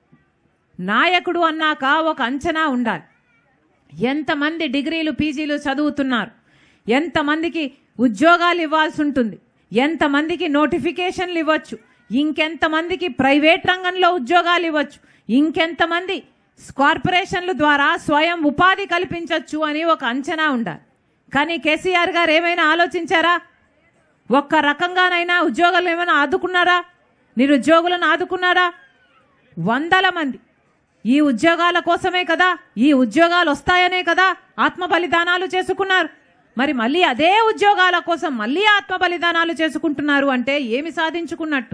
నాయకుడు అన్నాక ఒక అంచనా ఉండాలి. ఎంతమంది డిగ్రీలు పీజీలు చదువుతున్నారు, ఎంతమందికి ఉద్యోగాలు ఇవ్వాల్సి ఉంటుంది, ఎంతమందికి నోటిఫికేషన్లు ఇవ్వచ్చు, ఇంకెంతమందికి ప్రైవేట్ రంగంలో ఉద్యోగాలు ఇవ్వచ్చు, ఇంకెంతమంది కార్పొరేషన్ల ద్వారా స్వయం ఉపాధి కల్పించవచ్చు అని ఒక అంచనా ఉండాలి. కానీ కేసీఆర్ గారు ఏమైనా ఆలోచించారా? ఒక్క రకంగానైనా ఉద్యోగాలు ఏమైనా ఆదుకున్నారా? నిరుద్యోగులను ఆదుకున్నారా? వందల మంది ఈ ఉద్యోగాల కోసమే కదా, ఈ ఉద్యోగాలు వస్తాయనే కదా ఆత్మ బలిదానాలు చేసుకున్నారు. మరి మళ్ళీ అదే ఉద్యోగాల కోసం మళ్ళీ ఆత్మ బలిదానాలు చేసుకుంటున్నారు అంటే ఏమి సాధించుకున్నట్టు?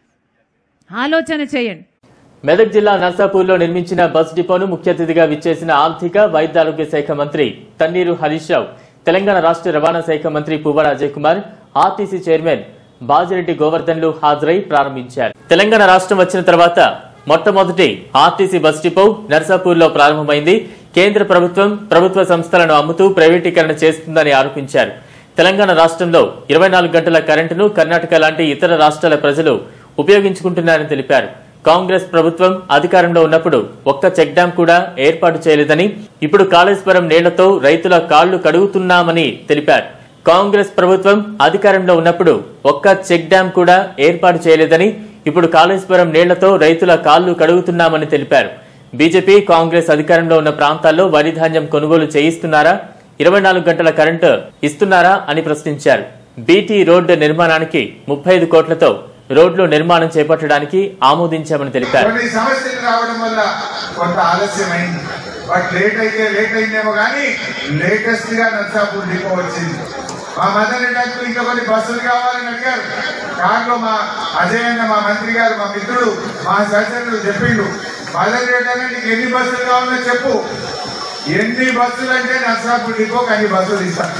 ఆలోచన చేయండి. మెదక్ జిల్లా నర్సాపూర్లో నిర్మించిన బస్ డిపోను ముఖ్య అతిథిగా విచ్చేసిన ఆర్థిక వైద్య ఆరోగ్య శాఖ మంత్రి తన్నీరు హరీష్ రావు, తెలంగాణ రాష్ట్ర రవాణా శాఖ మంత్రి పువ్వాడ అజయ్ కుమార్, ఆర్టీసీ చైర్మన్ బాజిరెడ్డి గోవర్ధన్లు హాజరై ప్రారంభించారు. తెలంగాణ రాష్ట్రం వచ్చిన తర్వాత మొట్టమొదటి ఆర్టీసీ బస్ డిపో నర్సాపూర్లో ప్రారంభమైంది. కేంద్ర ప్రభుత్వం ప్రభుత్వ సంస్థలను అమ్ముతూ ప్రైవేటీకరణ చేస్తుందని ఆరోపించారు. తెలంగాణ రాష్ట్రంలో ఇరవై నాలుగు గంటల కరెంటును కర్ణాటక లాంటి ఇతర రాష్ట్రాల ప్రజలు ఉపయోగించుకుంటున్నారని తెలిపారు. కాంగ్రెస్ ప్రభుత్వం అధికారంలో ఉన్నప్పుడు ఒక్క చెక్ డ్యాం కూడా ఏర్పాటు చేయలేదని, ఇప్పుడు కాళేశ్వరం నీళ్లతో రైతుల కాళ్లు కడుగుతున్నామని తెలిపారు. కాంగ్రెస్ ప్రభుత్వం అధికారంలో ఉన్నప్పుడు ఒక్క చెక్ డ్యాం కూడా ఏర్పాటు చేయలేదని, ఇప్పుడు కాళేశ్వరం నీళ్లతో రైతుల కాళ్లు కడుగుతున్నామని తెలిపారు. బీజేపీ కాంగ్రెస్ అధికారంలో ఉన్న ప్రాంతాల్లో వరి ధాన్యం కొనుగోలు చేయిస్తున్నారా, ఇరవై నాలుగు గంటల కరెంటు ఇస్తున్నారా అని ప్రశ్నించారు. బీటీ రోడ్డు నిర్మాణానికి ముప్పై ఐదు కోట్లతో రోడ్లు నిర్మాణం చేపట్టడానికి ఆమోదించామని తెలిపారు. కొన్ని సమస్యలు రావడం వల్ల కొంత ఆలస్యమైంది, బట్ లేట్ అయితే లేట్ అయిందేమో కానీ లేటెస్ట్ గా నర్సాపూర్ డిపో వచ్చింది. మా మదర్ రెడ్డి ఇంకా కొన్ని బస్సులు కావాలని అడిగారు. కారులో మా అజయ్ అన్న, మా మంత్రి గారు, మా మిత్రుడు, మా సహచరులు చెప్పిండు, మదర్ రెడ్డి అన్న నీకు ఎన్ని బస్సులు కావాలో చెప్పు, ఎన్ని బస్సులు అంటే నర్సాపూర్ డిపోకి అన్ని బస్సులు ఇస్తాను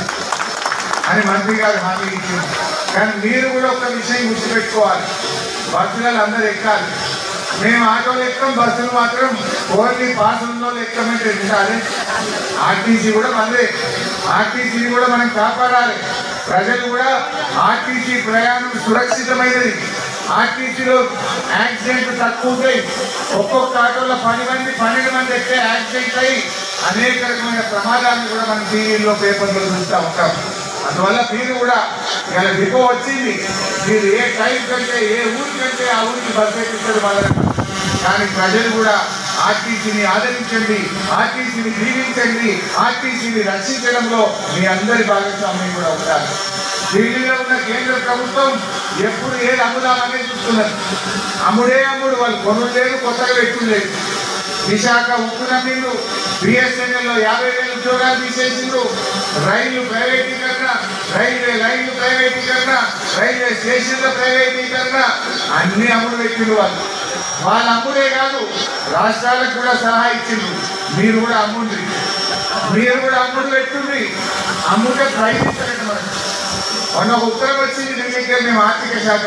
అని మంత్రి గారు హామీ ఇచ్చింది. కానీ మీరు కూడా ఒక విషయం గుర్తుపెట్టుకోవాలి, బస్సులలో అందరూ ఎక్కాలి. మేము ఆటోలు ఎక్కం, బస్సులు మాత్రం ఓన్లీ పాసుల్లో ఎక్కమంటే ఎక్కాలి. ఆర్టీసీ కూడా మనదే, ఆర్టీసీని కూడా మనం కాపాడాలి. ప్రజలు కూడా ఆర్టీసీ ప్రయాణం సురక్షితమైనది, ఆర్టీసీలో యాక్సిడెంట్లు తక్కువ ఉంటాయి. ఒక్కొక్క ఆటోలో పది మంది పన్నెండు మంది ఎక్కే యాక్సిడెంట్ అయ్యి అనేక రకమైన ప్రమాదాలను కూడా మనం టీవీలో పేపర్లో చూస్తూ ఉంటాం. అందువల్ల మీరు కూడా ఇలా డిపో వచ్చింది, మీరు ఏ టైం కంటే ఏ ఊరి కంటే ఆ ఊరికి బస్ ఎక్కించదు మొదలు. కానీ ప్రజలు కూడా ఆర్టీసీని ఆదరించండి, ఆర్టీసీని దీవించండి, ఆర్టీసీని రక్షించడంలో మీ అందరి భాగస్వామ్యం కూడా ఉండాలి. ఢిల్లీలో ఉన్న కేంద్ర ప్రభుత్వం ఎప్పుడు ఏది అమ్ముదామనే చూస్తున్నారు. అమ్ముడే అమ్ముడు, వాళ్ళు కొనుగోలు లేదు, కొత్తగా పెట్టుడు లేదు. విశాఖ ఉక్కు నమ్మిండు, బిఎస్ఎన్ఎల్లో యాభై వేల ఉద్యోగాలు తీసేసిండు, రైళ్లు ప్రైవేటీకరణ, రైల్వే లైన్లు ప్రైవేటీకరణ, రైల్వే స్టేషన్ల ప్రైవేటీకరణ, అన్ని అమ్ముడు పెట్టిండు వాళ్ళు. వాళ్ళ అమ్ముడే కాదు, రాష్ట్రాలకు కూడా సలహా ఇచ్చిండ్రు, మీరు కూడా అమ్ముండ్రి, మీరు కూడా అమ్ముడు పెట్టుండ్రి. అమ్ముడే ప్రయత్నించండి. మనకు మొన్న ఒక ఉత్తరం వచ్చింది ఢిల్లీకి, మేము ఆర్థిక శాఖ,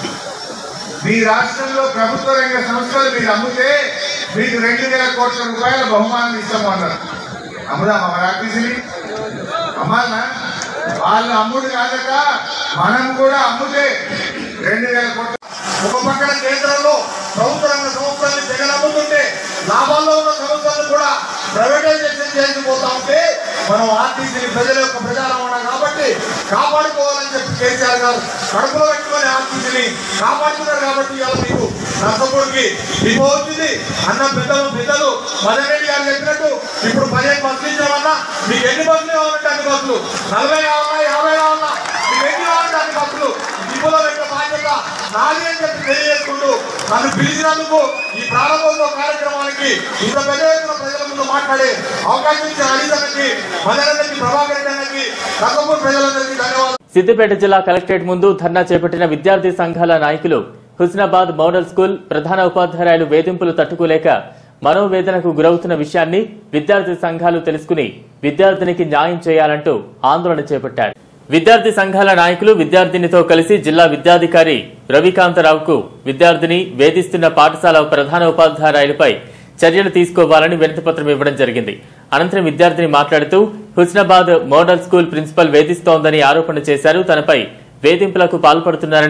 మీ రాష్ట్రంలో ప్రభుత్వ రంగ సంస్థలు మీరు అమ్మితే మీకు రెండు వేల కోట్ల రూపాయల బహుమానం ఇస్తాము అన్నారు. అమ్ముదామా మన ఆర్టీసీని? అమ్మాలనా? వాళ్ళు అమ్ముడు కాదట, మనం కూడా అమ్ముతే రెండు వేల కోట్ల. ఒక పక్కన కేంద్రంలో ప్రభుత్వ రంగ సంస్థల్ని జగన్ అమ్ముతుంటే లాభాల్లో ఉన్న సంస్థలను కూడా ప్రైవేటైజేషన్ చేసుకుపోతా ఉంటే మనం ఆర్టీసీని ప్రజల యొక్క ప్రజా రవాణా కాబట్టి కాపాడుకోవాలని చెప్పి కేసీఆర్ గారు కడుపులో పెట్టుకుని ఆర్టీసీని కాపాడుతున్నారు. కాబట్టి ఇవాళ మీకు నర్సపూర్కి డిపో వచ్చింది. అన్న పెద్దలు పెద్దలు మదన్ రెడ్డి గారు చెప్పినట్టు ఇప్పుడు పదిహేను బస్సులు ఇచ్చామన్నా, మీకు ఎన్ని బస్సులు కావాలంటే అన్ని బస్సులు, నలభై కావాలా యాభై కావాలా, మీకు ఎన్ని కావాలంటే అన్ని బస్సులు డిపోలో పెట్టే బాధ్యత నాది అని చెప్పి తెలియజేసుకుంటూ నన్ను పిలిచినందుకు ఈ ప్రారంభోత్సవ కార్యక్రమానికి ఇంత పెద్ద ఎత్తున ప్రజల ముందు మాట్లాడే అవకాశం ఇచ్చిన అలీసన్నకి, మదనకి, ప్రభాకర్ రెడ్డికి, నర్సాపూర్ ప్రజలందరికీ ధన్యవాదాలు. సిద్దిపేట జిల్లా కలెక్టరేట్ ముందు ధర్నా చేపట్టిన విద్యార్థి సంఘాల నాయకులు హుస్నాబాద్ మోడల్ స్కూల్ ప్రధాన ఉపాధ్యాయులు వేధింపులు తట్టుకోలేక మనోవేదనకు గురవుతున్న విషయాన్ని విద్యార్థి సంఘాలు తెలుసుకుని విద్యార్థినికి న్యాయం చేయాలంటూ ఆందోళన చేపట్టారు. విద్యార్థి సంఘాల నాయకులు విద్యార్థినితో కలిసి జిల్లా విద్యాధికారి రవికాంతరావుకు విద్యార్థిని వేధిస్తున్న పాఠశాల ప్రధాన ఉపాధ్యాయులపై చర్యలు తీసుకోవాలని వినతిపత్రం ఇవ్వడం జరిగింది. అనంతరం విద్యార్థిని మాట్లాడుతూ హుస్నాబాద్ మోడల్ స్కూల్ ప్రిన్సిపల్ వేధిస్తోందని ఆరోపణ చేశారు. తనపై వేధింపులకు పాల్పడుతున్నారని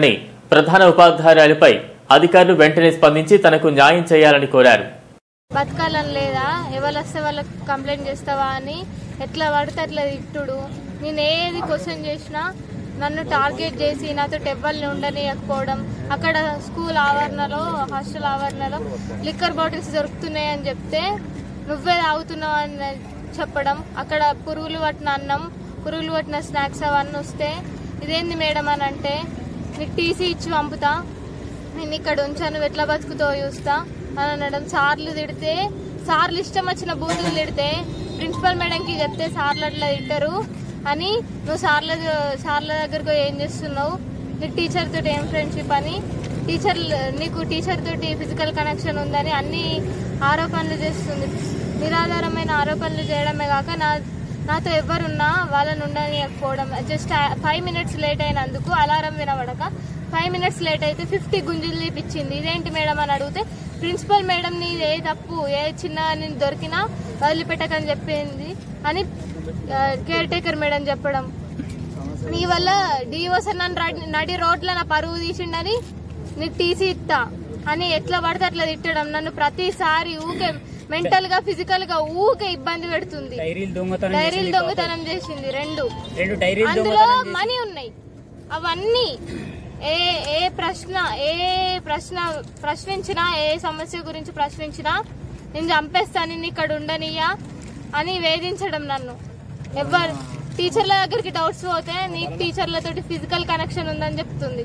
ప్రధాన ఉపాధ్యాయురాలిపై అధికారులు వెంటనే స్పందించి తనకు న్యాయం చేయాలని కోరారు. బతకాలని లేదా, ఎవరు వస్తే వాళ్ళకి కంప్లైంట్ చేస్తావా అని ఎట్లా పడితే అట్లా తిట్టుడు. నేను ఏది క్వశ్చన్ చేసినా నన్ను టార్గెట్ చేసి నాతో ఎవ్వరిని ఉండనియకపోవడం, అక్కడ స్కూల్ ఆవరణలో హాస్టల్ ఆవరణలో లిక్కర్ బాటిల్స్ దొరుకుతున్నాయి అని చెప్తే నువ్వే తాగుతున్నావు అని చెప్పడం, అక్కడ పురుగులు పట్టిన అన్నం పురుగులు పట్టిన స్నాక్స్ అవన్నీ వస్తే ఇదేంది మేడం అని అంటే నీకు టీసీ ఇచ్చి పంపుతా, నేను ఇక్కడ ఉంచాను, నువ్వు ఎట్లా బతుకుతో చూస్తా అని అనడం. సార్లు తిడితే సార్లు ఇష్టం వచ్చిన బూతులు తిడితే ప్రిన్సిపల్ మేడంకి చెప్తే సార్లు అట్లా తింటారు అని నువ్వు సార్ల సార్ల దగ్గరకు ఏం చేస్తున్నావు, నీకు టీచర్ తోటి ఏం ఫ్రెండ్షిప్ అని, టీచర్ నీకు టీచర్ తోటి ఫిజికల్ కనెక్షన్ ఉందని అన్ని ఆరోపణలు చేస్తుంది. నిరాధారమైన ఆరోపణలు చేయడమే కాక నా నాతో ఎవరున్నా వాళ్ళని ఉండనియకపోవడం. జస్ట్ ఫైవ్ మినిట్స్ లేట్ అయినందుకు అలారం వినబడక ఫైవ్ మినిట్స్ లేట్ అయితే ఫిఫ్టీ గుంజులు తీపిచ్చింది. ఇదేంటి మేడం అని అడిగితే ప్రిన్సిపల్ మేడం నీ ఏ తప్పు ఏ చిన్న నేను దొరికినా వదిలిపెట్టకని చెప్పింది అని కేర్ టేకర్ మేడం చెప్పడం. నీ వల్ల డిఓ సార్ నన్ను నడి రోడ్ల నా పరువు తీసిండని నీకు టీసీ ఇస్తా అని ఎట్లా పడితే అట్లా తిట్టడం. నన్ను ప్రతిసారి ఊకే మెంటల్ గా ఫిజికల్ గా ఊకే ఇబ్బంది పెడుతుంది. డైరీలు దొంగతనం చేసింది రెండు, అందులో మనీ ఉన్నాయి. అవన్నీ ఏ ఏ ప్రశ్న ఏ ప్రశ్న ప్రశ్నించినా ఏ సమస్య గురించి ప్రశ్నించినా నేను చంపేస్తాను, నిన్ను ఇక్కడ ఉండనియా అని వేధించడం. నన్ను ఎవరు టీచర్ల దగ్గరికి డౌట్స్ పోతే నీకు టీచర్లతోటి ఫిజికల్ కనెక్షన్ ఉందని చెప్తుంది.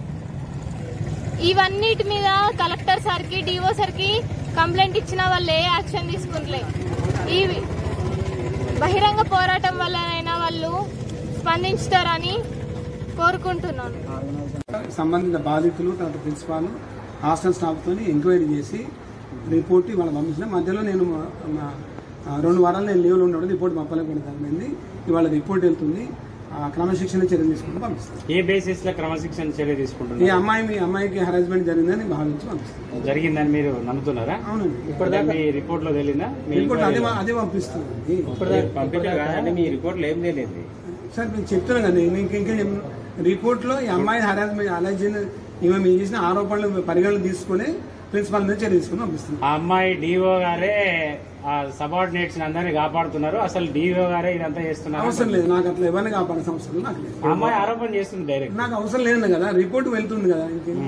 ఇవన్నిటి మీద కలెక్టర్ సార్కి డిఓ సార్కి కంప్లైంట్ ఇచ్చిన వాళ్ళు ఏ యాక్షన్ తీసుకుంటలే. ఈ బహిరంగ పోరాటం వల్లనైనా వాళ్ళు స్పందించుతారని కోరుకుంటున్నాను. సంబంధిత బాధితులు తర్వాత ప్రిన్సిపాల్ హాస్టల్ స్టాఫ్తో ఎంక్వైరీ చేసి రిపోర్ట్ ఇవాళ పంపించిన. మధ్యలో నేను రెండు వారాలు నేను లీవ్లో ఉండడం రిపోర్ట్ పంపలేకుండా జరిగింది. ఇవాళ రిపోర్ట్ వెళ్తుంది, క్రమశిక్షణ చర్య తీసుకుంటూ పంపిస్తాను. ఏ బేసిస్ లో క్రమశిక్షణ చర్య తీసుకుంటున్నారు? ఈ అమ్మాయి మీ అమ్మాయికి హరాస్మెంట్ జరిగిందని భావించి పంపిస్తాను. జరిగిందని మీరు నమ్ముతున్నారా? అవునండి. మీ రిపోర్ట్ లో తెలియదా? రిపోర్ట్ అదే అదే పంపిస్తుంది. మీ రిపోర్ట్ లో ఏం తెలియదు సార్, నేను చెప్తున్నాను కదా, నేను ఇంకా రిపోర్ట్ లో ఈ అమ్మాయి హరాస్మెంట్ అలెక్షన్ ఈమె మీరు చేసిన ఆరోపణలు పరిగణలు తీసుకుని ప్రిన్సిపాల్ మీద చర్య తీసుకుని పంపిస్తుంది. ఆ అమ్మాయి డిఓ గారే సబార్డినేట్స్ అందరినీ కాపాడుతున్నారు, అసలు డిఓ గారే ఇదంతా చేస్తున్నారు. అవసరం లేదు నాకు, అట్లా ఎవరిని కాపాడే సంవత్సరం నాకు లేదు. అమ్మాయి ఆరోపణ చేస్తుంది డైరెక్ట్, నాకు అవసరం లేదు కదా, రిపోర్ట్ వెళ్తుంది కదా.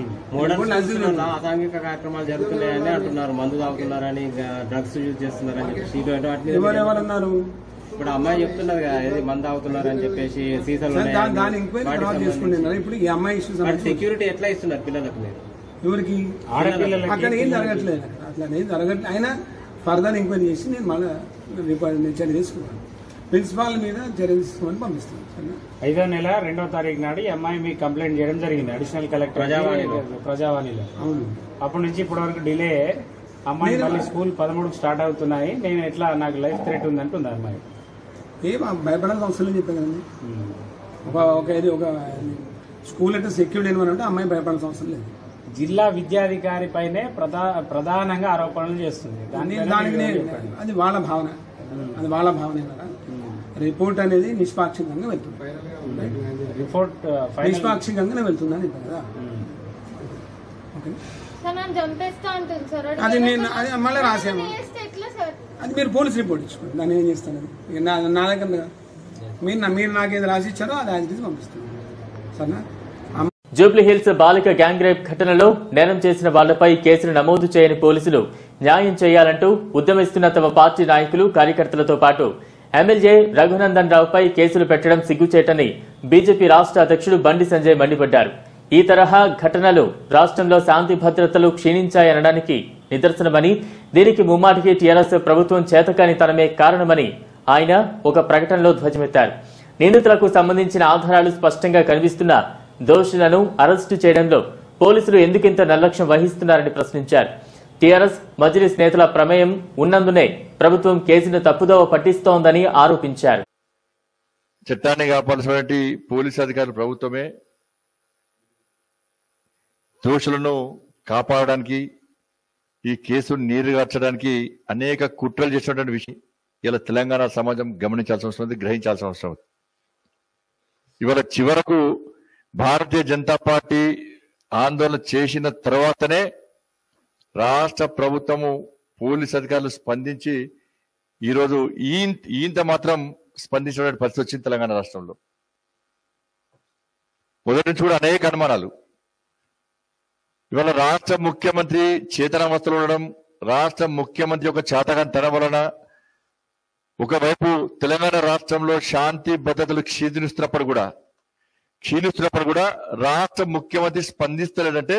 అసాంఘిక కార్యక్రమాలు జరుగుతున్నాయని అంటున్నారు, మందు తాగుతున్నారని, డ్రగ్స్ యూజ్ చేస్తున్నారని. ఎవరెవరన్నారు? ఇప్పుడు అమ్మాయి చెప్తున్నది కదా, ఏది మందు తాగుతున్నారు అని చెప్పేసి సీసాలు దాని ఎంక్వైరీ తర్వాత చేసుకుంటున్నారు. ఇప్పుడు ఈ అమ్మాయి ఇష్యూస్ సెక్యూరిటీ ఎట్లా ఇస్తున్నారు పిల్లలకు? మీరు ఎవరికి? అక్కడ ఏం జరగట్లేదు, అట్లా ఏం జరగట్లేదు. అయినా ఫర్దర్ ఎంక్వైరీ చేసి నేను మళ్ళీ చర్య తీసుకున్నాను. ప్రిన్సిపాల్ మీద చర్య తీసుకోమని పంపిస్తాను. ఐదో నెల రెండో తారీఖు నాడు ఈ అమ్మాయి మీకు కంప్లైంట్ చేయడం జరిగింది అడిషనల్ కలెక్టర్ ప్రజావాణిలో ప్రజావాణిలో అవును. అప్పటి నుంచి ఇప్పటి వరకు డిలే. అమ్మాయి మళ్ళీ స్కూల్ పదమూడుకు స్టార్ట్ అవుతున్నాయి, నేను ఎట్లా నాకు లైఫ్ థ్రెట్ ఉంది అంటుంది అమ్మాయి. ఏం భయపడాల్సిన అవసరం లేదు చెప్పాను కదండి. ఒక ఒక ఇది ఒక స్కూల్ అంటే సెక్యూరిటీ ఏమనంటే అమ్మాయి భయపడాల్సిన అవసరం లేదు. జిల్లా విద్యాధికారి పైనే ప్రధానంగా ఆరోపణలు చేస్తుంది. అది వాళ్ళ భావన, అది వాళ్ళ భావనే కదా. రిపోర్ట్ అనేది నిష్పాక్షికంగా వెళ్తుంది, రిపోర్ట్ నిష్పాక్షికంగానే వెళ్తుందని కదా. అది నేను అది మళ్ళీ రాసాము, అది మీరు పోలీస్ రిపోర్ట్ ఇచ్చుకోండి, దాన్ని ఏం చేస్తాను. అది నా దగ్గర మీరు మీరు నాకేది రాసి ఇచ్చారో అది యాజ్ ఇట్ ఈజ్ పంపిస్తాను సరేనా. జూబ్లీహిల్స్ బాలిక గ్యాంగ్ రేప్ ఘటనలో నేరం చేసిన వాళ్లపై కేసులు నమోదు చేయని పోలీసులు న్యాయం చేయాలంటూ ఉద్యమిస్తున్న తమ పార్టీ నాయకులు కార్యకర్తలతో పాటు ఎమ్మెల్యే రఘునందన్ రావుపై కేసులు పెట్టడం సిగ్గుచేటని బీజేపీ రాష్ట్ర అధ్యక్షుడు బండి సంజయ్ మండిపడ్డారు. ఈ తరహా ఘటనలు రాష్ట్రంలో శాంతి భద్రతలు క్షీణించాయనడానికి నిదర్శనమని, దీనికి ముమ్మాటికి టీఆర్ఎస్ ప్రభుత్వం చేతకానితనమే కారణమని ఆయన ఒక ప్రకటనలో ధ్వజమెత్తారు. నిందితులకు సంబంధించిన ఆధారాలు స్పష్టంగా కనిపిస్తున్నా దోషులను అరెస్టు చేయడంలో పోలీసులు ఎందుకింత నిర్లక్ష్యం వహిస్తున్నారని ప్రశ్నించారు. టీఆర్ఎస్ మజ్లిస్ నేతల ప్రమేయం ఉన్నందునే ప్రభుత్వం కేసును తప్పుదోవ పట్టిస్తోందని ఆరోపించారు. చట్టాన్ని కాపాడాల్సినటువంటి పోలీసు అధికారులు ప్రభుత్వమే, దోషులను కాపాడడానికి ఈ కేసును నీరుగార్చడానికి అనేక కుట్రలు చేసినటువంటి విషయం ఇలా తెలంగాణ సమాజం గమనించాల్సిన అవసరం ఉంది, గ్రహించాల్సిన అవసరం ఉంది. ఇవాళ చివరకు భారతీయ జనతా పార్టీ ఆందోళన చేసిన తర్వాతనే రాష్ట్ర ప్రభుత్వము పోలీస్ అధికారులు స్పందించి ఈరోజు ఈ ఇంత మాత్రం స్పందించిన పరిస్థితి వచ్చింది తెలంగాణ రాష్ట్రంలో. మొదటి నుంచి కూడా అనేక అనుమానాలు. ఇవాళ రాష్ట్ర ముఖ్యమంత్రి చేతనావస్థలో ఉండడం, రాష్ట్ర ముఖ్యమంత్రి యొక్క చాతకాంతనం వలన ఒకవైపు తెలంగాణ రాష్ట్రంలో శాంతి భద్రతలు క్షీణిస్తున్నప్పుడు కూడా క్షీణిస్తున్నప్పుడు కూడా రాష్ట్ర ముఖ్యమంత్రి స్పందిస్తలేదంటే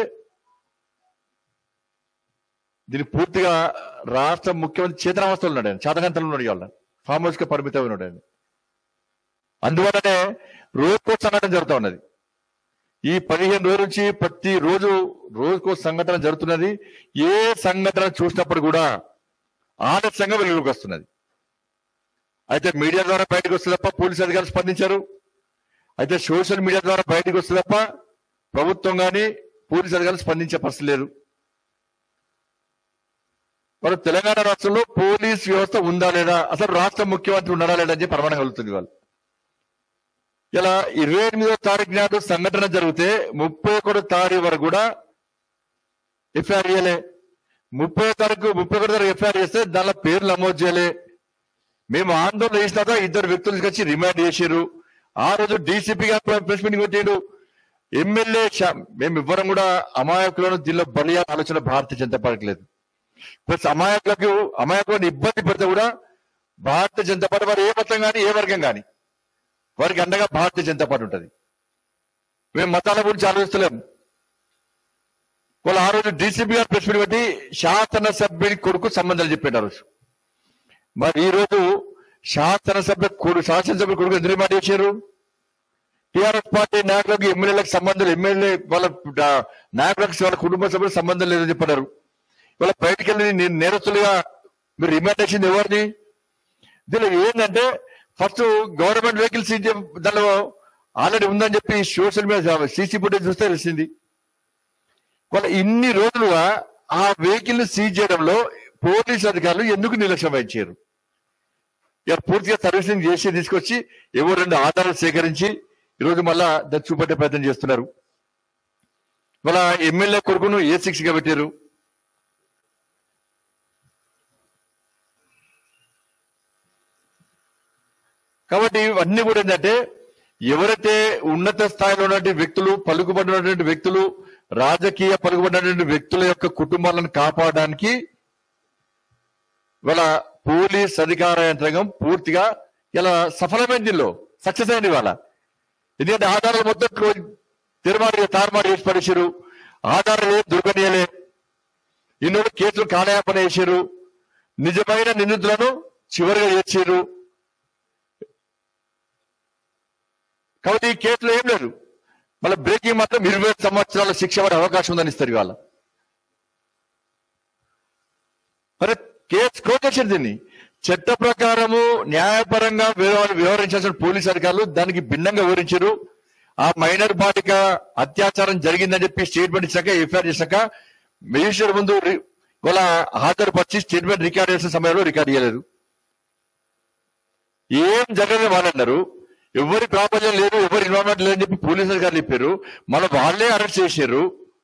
దీన్ని పూర్తిగా రాష్ట్ర ముఖ్యమంత్రి చేతనావస్థలో ఉన్నాడు, ఆయన చాతకాంతలో ఉన్నాడు, ఇవాళ ఫామ్ హౌస్ కి పరిమితం ఉన్నాడు ఆయన. అందువల్లనే రోజుకో సంఘటన జరుగుతూ ఉన్నది. ఈ పదిహేను రోజుల నుంచి ప్రతి రోజు రోజుకో సంఘటన జరుగుతున్నది. ఏ సంఘటన చూసినప్పుడు కూడా ఆలస్యంగా వెలుగులోకి వస్తున్నది. అయితే మీడియా ద్వారా బయటకు వస్తే తప్ప పోలీసు అధికారులు స్పందించారు. అయితే సోషల్ మీడియా ద్వారా బయటకు వస్తే తప్ప ప్రభుత్వం కానీ పోలీసు అధికారులు స్పందించే పరిస్థితి లేదు. మరి తెలంగాణ రాష్ట్రంలో పోలీస్ వ్యవస్థ ఉందా లేదా, అసలు రాష్ట్ర ముఖ్యమంత్రి ఉన్నాడా లేదా అని చెప్పి ప్రమాణం కలుగుతుంది. వాళ్ళు ఇలా ఇరవై ఎనిమిదో తారీఖు నాడు సంఘటన జరిగితే ముప్పై ఒకటో తారీఖు వరకు కూడా ఎఫ్ఐఆర్ చేయలే. ముప్పై తారీఖు ముప్పై ఒకటో తారీఖు ఎఫ్ఐఆర్ చేస్తే దానిలో పేర్లు నమోదు చేయలే. మేము ఆందోళన చేసినాక ఇద్దరు వ్యక్తులు వచ్చి రిమాండ్ చేశారు. ఆ రోజు డీసీపీ గారు ప్రెస్ మీటింగ్ పెట్టాడు. ఎమ్మెల్యే మేము ఇవ్వడం కూడా అమాయకులను దీనిలో బలి ఆలోచన భారతీయ జనతా పార్టీ లేదు. ప్లస్ అమాయకులకు అమాయకులను ఇబ్బంది పెడితే కూడా భారతీయ జనతా పార్టీ వారు ఏ మతం కానీ ఏ వర్గం కానీ వారికి అండగా భారతీయ జనతా పార్టీ ఉంటుంది. మేము మతాల గురించి ఆలోచిస్తలేము. వాళ్ళు ఆ రోజు డీసీపీ గారు ప్రెస్ మీట్ పెట్టి శాసనసభ్యుడి కొడుకు సంబంధాలు చెప్పాడు ఆ రోజు. మరి ఈ రోజు శాసనసభ్య కొడుకు శాసనసభ్యుడి కొడుకు ఎందుకు రిమాండ్ చేశారు? టీఆర్ఎస్ పార్టీ నాయకులకు ఎమ్మెల్యేలకు సంబంధాలు ఎమ్మెల్యే వాళ్ళ నాయకులకు వాళ్ళ కుటుంబ సభ్యులకు సంబంధం లేదని చెప్పారు. వాళ్ళ బయటికి వెళ్ళి నేరస్తులుగా మీరు రిమాండ్ చేసింది ఎవరిని? దీనిలో ఏంటంటే ఫస్ట్ గవర్నమెంట్ వెహికల్ సీజ్ దానిలో ఆల్రెడీ ఉందని చెప్పి సోషల్ మీడియా సీసీ ఫుటేజ్ చూస్తే తెలిసింది. వాళ్ళ ఇన్ని రోజులుగా ఆ వెహికల్ ని సీజ్ చేయడంలో పోలీసు అధికారులు ఎందుకు నిర్లక్ష్యం వహించారు? ఇక పూర్తిగా సర్వీసింగ్ చేసి తీసుకొచ్చి ఎవరు రెండు ఆధారాలు సేకరించి ఈరోజు మళ్ళా దాన్ని చూపెట్టే ప్రయత్నం చేస్తున్నారు. వాళ్ళ ఎమ్మెల్యే కొడుకును ఏ సిక్స్ గా పెట్టారు. కాబట్టి ఇవన్నీ కూడా ఏంటంటే ఎవరైతే ఉన్నత స్థాయిలో ఉన్నటువంటి వ్యక్తులు పలుకుబడినటువంటి వ్యక్తులు రాజకీయ పలుకుబడినటువంటి వ్యక్తుల యొక్క కుటుంబాలను కాపాడడానికి ఇవాళ పోలీస్ అధికార యంత్రాంగం పూర్తిగా ఇలా సఫలమైంది, దీనిలో సక్సెస్ అయింది ఇవాళ. ఎందుకంటే ఆధారాలు మొత్తం తిరుమారు తారుమారు చేసి పడేసారు. ఆధారాలు దుర్గనీయలే. ఇన్నోడు కేసులు కాలయాపన చేశారు. నిజమైన నిందితులను చివరిగా చేర్చారు. కాబట్టి ఈ కేసులో ఏం లేదు. మళ్ళీ బ్రేకింగ్ మాత్రం ఇరవై సంవత్సరాల శిక్ష పడే అవకాశం ఉందని ఇస్తారు ఇవాళ. మరి కేసు కోటేషన్ దీన్ని చట్ట ప్రకారము న్యాయపరంగా వ్యవహరించాల్సిన పోలీసు అధికారులు దానికి భిన్నంగా వివరించారు. ఆ మైనర్ బాలిక అత్యాచారం జరిగిందని చెప్పి స్టేట్మెంట్ ఇచ్చాక ఎఫ్ఐఆర్ చేశాక మేజిస్ట్రేట్ ముందు వాళ్ళ హాజరుపరిచి స్టేట్మెంట్ రికార్డ్ చేసిన సమయంలో రికార్డ్ చేయలేదు. ఏం జరగని వాళ్ళన్నారు. ఎవరి ప్రాబల్యం లేదు, ఎవరి ఇన్వాల్వ్మెంట్ లేదని చెప్పి పోలీసు అధికారులు చెప్పారు. మళ్ళీ వాళ్ళే అరెస్ట్ చేశారు.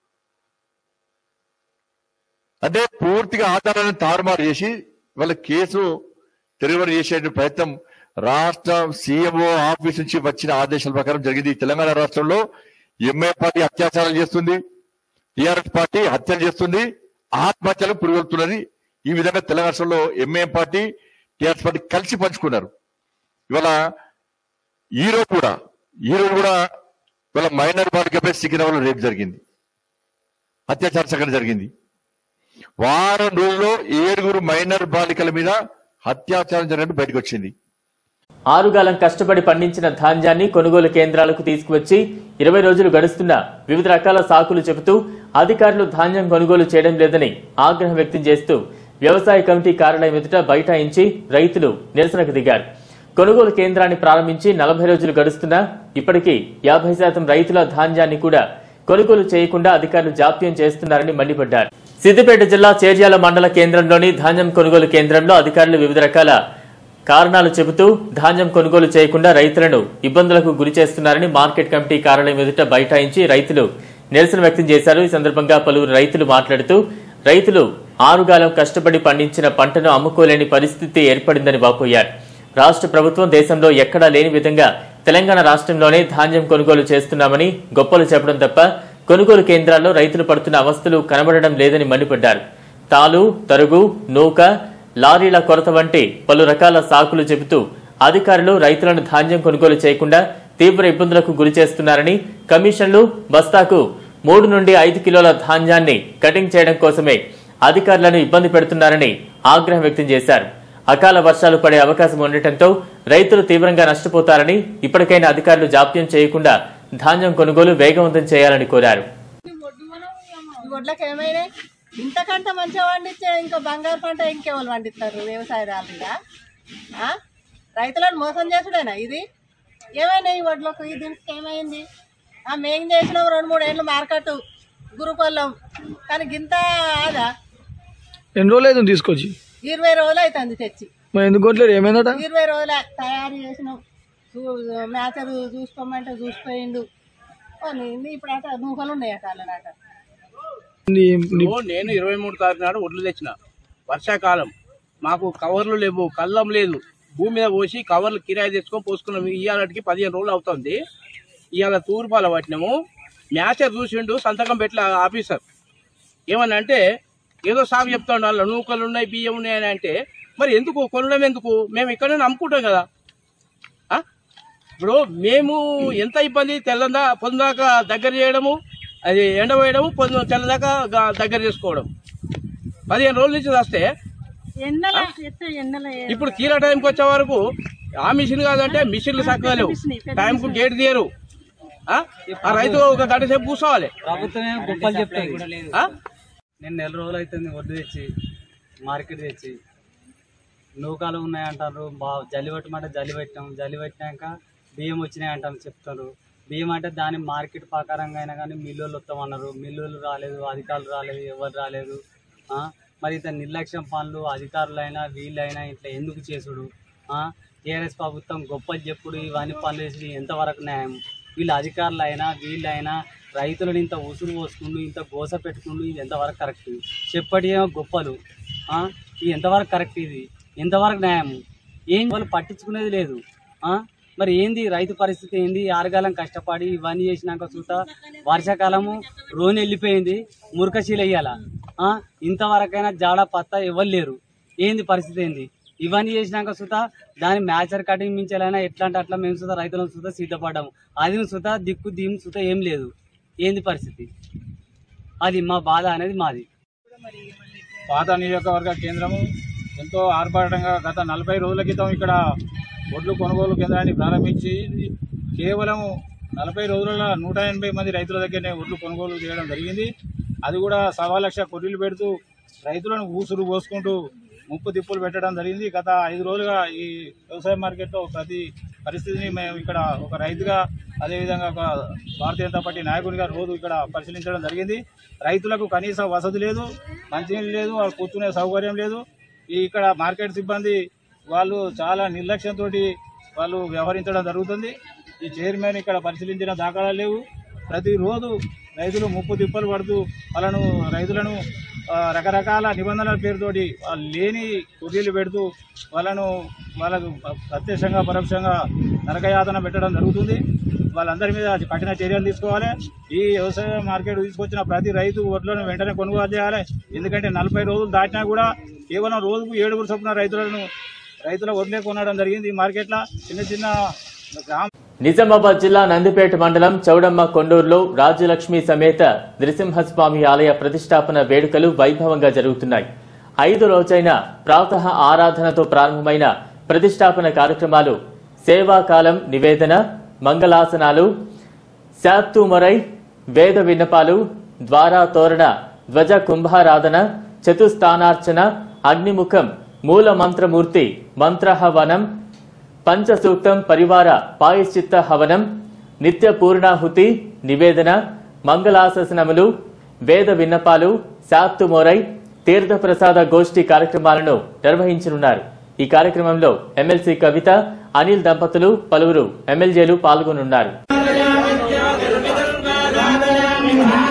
అంటే పూర్తిగా ఆధారాలను తారుమారు చేసి వాళ్ళ కేసు డెలివరీ చేసే ప్రయత్నం రాష్ట్ర సీఎంఓ ఆఫీస్ నుంచి వచ్చిన ఆదేశాల ప్రకారం జరిగింది. తెలంగాణ రాష్ట్రంలో ఎంఐ పార్టీ అత్యాచారాలు చేస్తుంది, టీఆర్ఎస్ పార్టీ హత్యలు చేస్తుంది, ఆత్మహత్యలకు పురుగొల్తున్నది. ఈ విధంగా తెలంగాణ రాష్ట్రంలో ఎంఐఎం పార్టీ టీఆర్ఎస్ పార్టీ కలిసి పంచుకున్నారు. ఇవాళ ఈ రోజు కూడా ఈ రోజు కూడా ఇవాళ మైనర్ బాలికపై సికింద్రాబాద్లో రేపు జరిగింది, అత్యాచార సంఘటన జరిగింది. వారం రోజుల్లో ఏడుగురు మైనర్ బాలికల మీద అత్యాచారం జరిగినట్టు బయటకు వచ్చింది. ఆరుగాలం కష్టపడి పండించిన ధాన్యాన్ని కొనుగోలు కేంద్రాలకు తీసుకువచ్చి ఇరవై రోజులు గడుస్తున్నా వివిధ రకాల సాకులు చెబుతూ అధికారులు ధాన్యం కొనుగోలు చేయడం లేదని ఆగ్రహం వ్యక్తం చేస్తూ వ్యవసాయ కమిటీ కార్యాలయం ఎదుట బైఠాయించి రైతులు నిరసనకు దిగారు. కొనుగోలు కేంద్రాన్ని ప్రారంభించి నలభై రోజులు గడుస్తున్నా ఇప్పటికీ యాభై శాతం రైతుల ధాన్యాన్ని కూడా కొనుగోలు చేయకుండా అధికారులు జాప్యం చేస్తున్నారని మండిపడ్డారు. సిద్దిపేట జిల్లా చేర్యాల మండల కేంద్రంలోని ధాన్యం కొనుగోలు కేంద్రంలో అధికారులు వివిధ రకాల కారణాలు చెబుతూ ధాన్యం కొనుగోలు చేయకుండా రైతులను ఇబ్బందులకు గురి చేస్తున్నారని మార్కెట్ కమిటీ కార్యాలయం ఎదుట బైఠాయించి రైతులు నిరసన వ్యక్తం చేశారు. ఈ సందర్భంగా పలువురు రైతులు మాట్లాడుతూ రైతులు ఆరుగాలం కష్టపడి పండించిన పంటను అమ్ముకోలేని పరిస్థితి ఏర్పడిందని వాపోయారు. రాష్ట్ర ప్రభుత్వం దేశంలో ఎక్కడా లేని విధంగా తెలంగాణ రాష్ట్రంలోనే ధాన్యం కొనుగోలు చేస్తున్నామని గొప్పలు చెప్పడం తప్ప కొనుగోలు కేంద్రాల్లో రైతులు పడుతున్న అవస్థలు కనబడడం లేదని మండిపడ్డారు. తాలు, తరుగు, నూక, లారీల కొరత వంటి పలు రకాల సాకులు చెబుతూ అధికారులు రైతులను ధాన్యం కొనుగోలు చేయకుండా తీవ్ర ఇబ్బందులకు గురి చేస్తున్నారని, కమిషన్లు బస్తాకు మూడు నుండి ఐదు కిలోల ధాన్యాన్ని కటింగ్ చేయడం కోసమే అధికారులను ఇబ్బంది పెడుతున్నారని ఆగ్రహం వ్యక్తం చేశారు. అకాల వర్షాలు పడే అవకాశం ఉండటంతో రైతులు తీవ్రంగా నష్టపోతారని, ఇప్పటికైనా అధికారులు జాప్యం చేయకుండా ధాన్యం కొనుగోలు వేగవంతం చేయాలని కోరారు. ఇంతకంటే మంచిగా పండించే ఇంకా బంగారు పంట ఇంకెవరు పండిస్తారు వ్యవసాయదారులుగా? రైతులను మోసం చేసుడేనా ఇది? ఏమైనా ఈ వడ్లకు ఈ దీనికి ఏమైంది? మేము చేసినాం రెండు మూడు ఏళ్ళు మార్కెట్ గురుకొల్లం, కానీ గింత ఆదా ఎన్ని రోజులు అవుతుంది తీసుకొచ్చి? ఇరవై రోజులు అవుతుంది తెచ్చి. ఎందుకు కొట్టలేదు? ఏమైందట? ఇరవై రోజులు తయారు చేసినాం, మ్యాచర్ చూసుకోమంటే చూసిపోయిండు. ఇప్పుడు అట నూకలు ఉన్నాయట అల్లనట. నేను ఇరవై మూడు తారీఖు నాడు ఒడ్లు తెచ్చిన, వర్షాకాలం, మాకు కవర్లు లేవు, కళ్ళం లేదు, భూమి మీద పోసి కవర్లు కిరాయి తెచ్చుకొని పోసుకున్నాం. ఇవాళకి పదిహేను రోజులు అవుతుంది. ఇవాళ తూర్పాల పట్టినాము, మ్యాచర్ చూసిండు, సంతకం పెట్టలే ఆఫీసర్. ఏమని అంటే ఏదో సాగు చెప్తా ఉండాలి, నూకలు ఉన్నాయి, బియ్యం ఉన్నాయని. అంటే మరి ఎందుకు కొనడం? ఎందుకు? మేము ఇక్కడనే నమ్ముకుంటాం కదా. ఇప్పుడు మేము ఎంత ఇబ్బంది, తెల్లందా పొందాక దగ్గర చేయడము, అది ఎండవేయడము, పొంద తెల్లదాకా దగ్గర చేసుకోవడం. పదిహేను రోజుల నుంచి వస్తే ఇప్పుడు కీల టైంకి వచ్చే వరకు ఆ మిషన్ కాదంటే మిషన్లు చక్కగా లేవు, టైంకు గేట్ తీయరు. ఆ రైతు ఒక గంట సేపు కూర్చోవాలి. ప్రభుత్వమే గొప్పలు చెప్తాయి. నేను నెల రోజులు అవుతుంది వడ్డు తెచ్చి మార్కెట్ తెచ్చి, నూకాలు ఉన్నాయంటారు, బా జల్లి పెట్టమంటే జల్లి పెట్టాం, జల్లి పెట్టినాక బియ్యం వచ్చినాయి అంటారు చెప్తారు. బియ్యం అంటే దాని మార్కెట్ ప్రకారంగా అయినా కానీ మిల్లులు వస్తామన్నారు, మిల్లులు రాలేదు, అధికారులు రాలేదు, ఎవరు రాలేదు. మరి ఇంత నిర్లక్ష్యం పనులు అధికారులైనా వీళ్ళైనా ఇట్లా ఎందుకు చేసుడు? టీఆర్ఎస్ ప్రభుత్వం గొప్పలు చెప్పుడు ఇవన్నీ పనులు చేసి ఎంతవరకు న్యాయం? వీళ్ళు అధికారులు అయినా వీళ్ళైనా రైతులను ఇంత ఉసురు పోసుకుంటూ ఇంత గోస పెట్టుకుంటూ ఇది ఎంతవరకు కరెక్ట్? చెప్పటేమో గొప్పలు, ఇది ఎంతవరకు కరెక్ట్? ఇది ఎంతవరకు న్యాయం? ఏం వాళ్ళు పట్టించుకునేది లేదు. మరి ఏంది రైతు పరిస్థితి ఏంది? ఆరుగాలం కష్టపడి ఇవన్నీ చేసినాక చూత వర్షాకాలము రోని వెళ్ళిపోయింది, మురకశీల వేయాల, ఇంతవరకైనా జాడ పత్తా ఎవరు లేరు. ఏంది పరిస్థితి ఏంది? ఇవన్నీ చేసినాక సుత దాని మ్యాచర్ కటింగ్ మించాలైనా ఎట్లా అంటే అట్లా మేము సుత రైతులను సుత సిద్ధపడ్డాము. అది సుత దిక్కు దీని సుత ఏం లేదు. ఏంది పరిస్థితి? అది మా బాధ అనేది మాది. పాత నియోజకవర్గ కేంద్రము ఎంతో ఆర్భాటంగా గత నలభై రోజుల క్రితం ఇక్కడ ఒడ్లు కొనుగోలు కేంద్రాన్ని ప్రారంభించి కేవలం నలభై రోజులలో నూట ఎనభై మంది రైతుల దగ్గరనే ఒడ్లు కొనుగోలు చేయడం జరిగింది. అది కూడా సవా లక్ష కొర్రీలు పెడుతూ రైతులను ఊసురు పోసుకుంటూ ముప్పు తిప్పులు పెట్టడం జరిగింది. గత ఐదు రోజులుగా ఈ వ్యవసాయ మార్కెట్లో ప్రతి పరిస్థితిని మేము ఇక్కడ ఒక రైతుగా, అదేవిధంగా ఒక భారతీయ జనతా పార్టీ నాయకునిగా రోజు ఇక్కడ పరిశీలించడం జరిగింది. రైతులకు కనీస వసతి లేదు, మంచినీళ్ళు లేదు, వాళ్ళు కూర్చునే సౌకర్యం లేదు. ఈ ఇక్కడ మార్కెట్ సిబ్బంది వాళ్ళు చాలా నిర్లక్ష్యంతో వాళ్ళు వ్యవహరించడం జరుగుతుంది. ఈ చైర్మన్ ఇక్కడ పరిశీలించిన దాఖలాలు లేవు. ప్రతిరోజు రైతులు ముప్పు తిప్పలు పడుతూ వాళ్ళను రైతులను రకరకాల నిబంధనల పేరుతోటి వాళ్ళు లేని కుర్రీలు పెడుతూ వాళ్ళను వాళ్ళకు ప్రత్యక్షంగా పరోక్షంగా నరకయాతన పెట్టడం జరుగుతుంది. వాళ్ళందరి మీద కఠిన చర్యలు తీసుకోవాలి. ఈ వ్యవసాయ మార్కెట్ తీసుకొచ్చిన ప్రతి రైతు వడ్లను వెంటనే కొనుగోలు చేయాలి. ఎందుకంటే నలభై రోజులు దాటినా కూడా కేవలం రోజుకు ఏడుగురు చొప్పున రైతులను రైతుల వడ్లే కొనడం జరిగింది. ఈ మార్కెట్లో చిన్న చిన్న గ్రామ నిజామాబాద్ జిల్లా నందిపేట మండలం చౌడమ్మ కొండూరులో రాజ్యలక్ష్మి సమేత నృసింహస్వామి ఆలయ ప్రతిష్టాపన వేడుకలు వైభవంగా జరుగుతున్నాయి. ఐదు రోజైన ప్రాతః ఆరాధనతో ప్రారంభమైన ప్రతిష్టాపన కార్యక్రమాలు సేవాకాలం నివేదన, మంగళాసనాలు, శాత్తూమరై, వేద విన్నపాలు, ద్వారా తోరణ, ధ్వజ కుంభారాధన, చతుస్థానార్చన, అగ్నిముఖం, మూల మంత్రమూర్తి మంత్రహవనం, పంచసూక్తం పరివార పాయశ్చిత్త హవనం, నిత్య పూర్ణాహుతి నివేదన, మంగళాశాసనములు, వేద విన్నపాలు, శాత్తూమరై, తీర్థప్రసాద గోష్ఠి కార్యక్రమాలను నిర్వహించనున్నారు. ఈ కార్యక్రమంలో ఎమ్మెల్సీ కవిత, అనిల్ దంపతులు, పలువురు ఎమ్మెల్యేలు పాల్గొనున్నారు.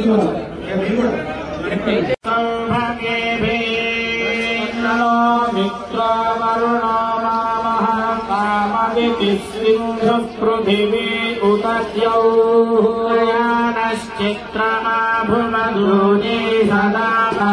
పృథివీ ఉతద్యౌనశ్చిత్రమాభుమధూనే సదా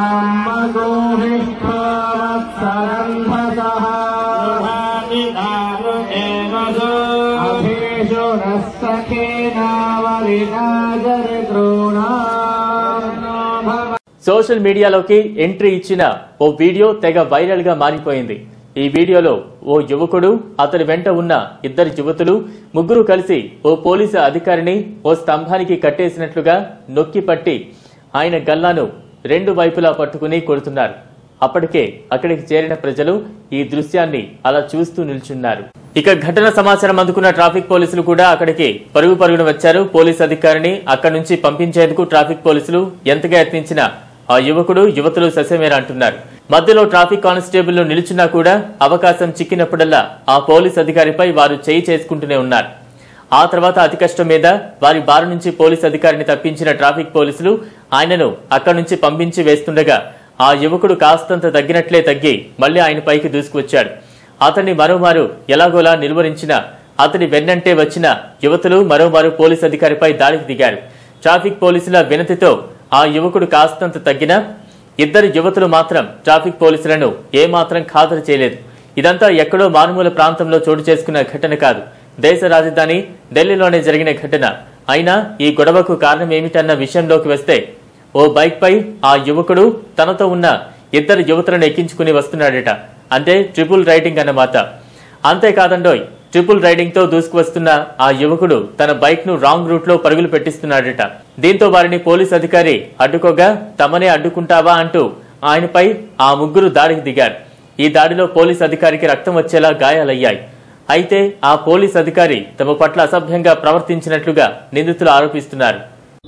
సోషల్ మీడియాలోకి ఎంట్రీ ఇచ్చిన ఓ వీడియో తెగ వైరల్ గా మారిపోయింది. ఈ వీడియోలో ఓ యువకుడు, అతని వెంట ఉన్న ఇద్దరు యువతులు ముగ్గురు కలిసి ఓ పోలీసు అధికారిని ఓ స్తంభానికి కట్టేసినట్లుగా నొక్కి పట్టి ఆయన గల్లాను రెండు వైపులా పట్టుకుని కొడుతున్నారు. అప్పటికే అక్కడికి చేరిన ప్రజలు ఈ దృశ్యాన్ని అలా చూస్తూ నిల్చున్నారు. ఇక ఘటన సమాచారం అందుకున్న ట్రాఫిక్ పోలీసులు కూడా అక్కడికి పరుగు పరుగున వచ్చారు. పోలీసు అధికారిని అక్కడి నుంచి పంపించేందుకు ట్రాఫిక్ పోలీసులు ఎంతగా యత్నించినా ఆ యువకుడు, యువతులు ససేమేరా అంటున్నారు. మధ్యలో ట్రాఫిక్ కానిస్టేబుల్ ను నిలిచినా కూడా అవకాశం చిక్కినప్పుడల్లా ఆ పోలీస్ అధికారిపై వారు చేయి చేసుకుంటూనే ఉన్నారు. ఆ తర్వాత అతి కష్టం మీద వారి బారి నుంచి పోలీస్ అధికారిని తప్పించిన ట్రాఫిక్ పోలీసులు ఆయనను అక్కడి నుంచి పంపించి వేస్తుండగా ఆ యువకుడు కాస్తంత తగ్గినట్లే తగ్గి మళ్లీ ఆయన పైకి దూసుకువచ్చాడు. అతన్ని మరోమారు ఎలాగోలా నిలువరించిన అతని వెన్నంటే వచ్చిన యువతులు మరోమారు పోలీస్ అధికారిపై దాడికి దిగారు. ట్రాఫిక్ పోలీసుల వినతితో ఆ యువకుడు కాస్తంత తగ్గినా ఇద్దరు యువతులు మాత్రం ట్రాఫిక్ పోలీసులను ఏమాత్రం ఖాతరు చేయలేదు. ఇదంతా ఎక్కడో మారుమూల ప్రాంతంలో చోటు చేసుకున్న ఘటన కాదు, దేశ రాజధాని ఢిల్లీలోనే జరిగిన ఘటన. అయినా ఈ గొడవకు కారణం ఏమిటన్న విషయంలోకి వస్తే ఓ బైక్ పై ఆ యువకుడు తనతో ఉన్న ఇద్దరు యువతులను ఎక్కించుకుని వస్తున్నాడట. అంటే ట్రిపుల్ రైడింగ్ అన్నమాట. అంతేకాదండోయ్, ట్రిపుల్ రైడింగ్ తో దూసుకువస్తున్న ఆ యువకుడు తన బైక్ ను రాంగ్ రూట్ లో పరుగులు పెట్టిస్తున్నాడట. దీంతో వారిని పోలీస్ అధికారి అడ్డుకోగా తమనే అడ్డుకుంటావా అంటూ ఆయనపై ఆ ముగ్గురు దాడికి దిగారు. ఈ దాడిలో పోలీస్ అధికారికి రక్తం వచ్చేలా గాయాలయ్యాయి. అయితే ఆ పోలీస్ అధికారి తమ పట్ల అసభ్యంగా ప్రవర్తించినట్లుగా నిందితులు ఆరోపిస్తున్నారు.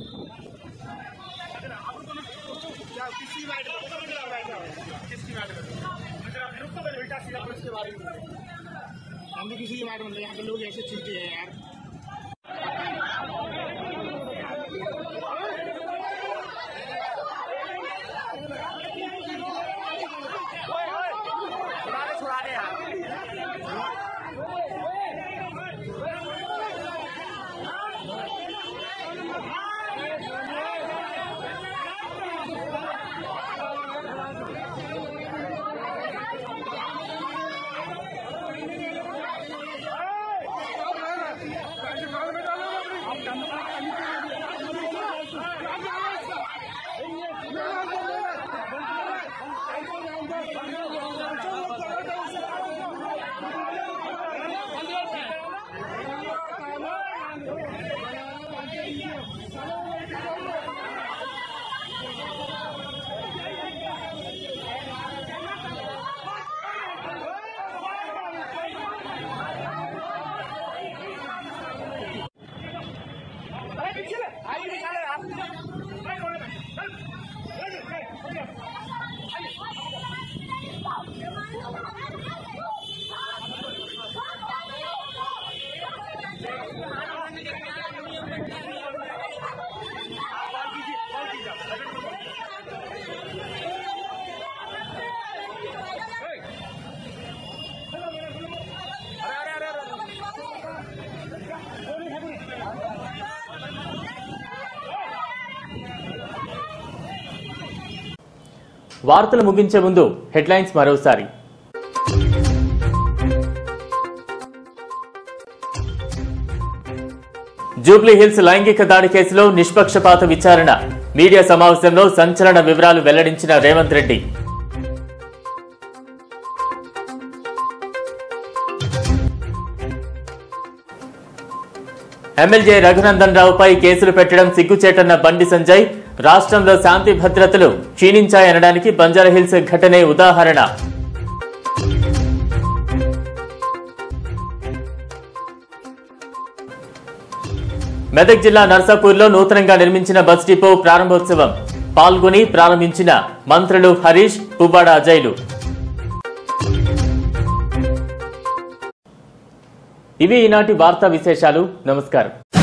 వార్తలు ముగించే ముందు హెడ్లైన్స్ మరోసారి. జూబ్లీ హిల్స్ లైంగిక దాడి కేసులో నిష్పక్షపాత విచారణ. మీడియా సమావేశంలో సంచలన వివరాలు వెల్లడించిన రేవంత్ రెడ్డి. ఎమ్మెల్యే రఘునందన్ రావుపై కేసులు పెట్టడం సిగ్గుచేటన్న బండి సంజయ్. రాష్ట్రంలో శాంతి భద్రతలు క్షీణించాయనడానికి బంజారాహిల్స్ ఘటనే ఉదాహరణ. మెదక్ జిల్లా నర్సాపూర్లో నూతనంగా నిర్మించిన బస్ డిపో ప్రారంభోత్సవం. పాల్గొని ప్రారంభించిన మంత్రులు హరీష్, పువ్వాడ అజయ్లు. ఇవి ఈనాటి వార్తా విశేషాలు. నమస్కారం.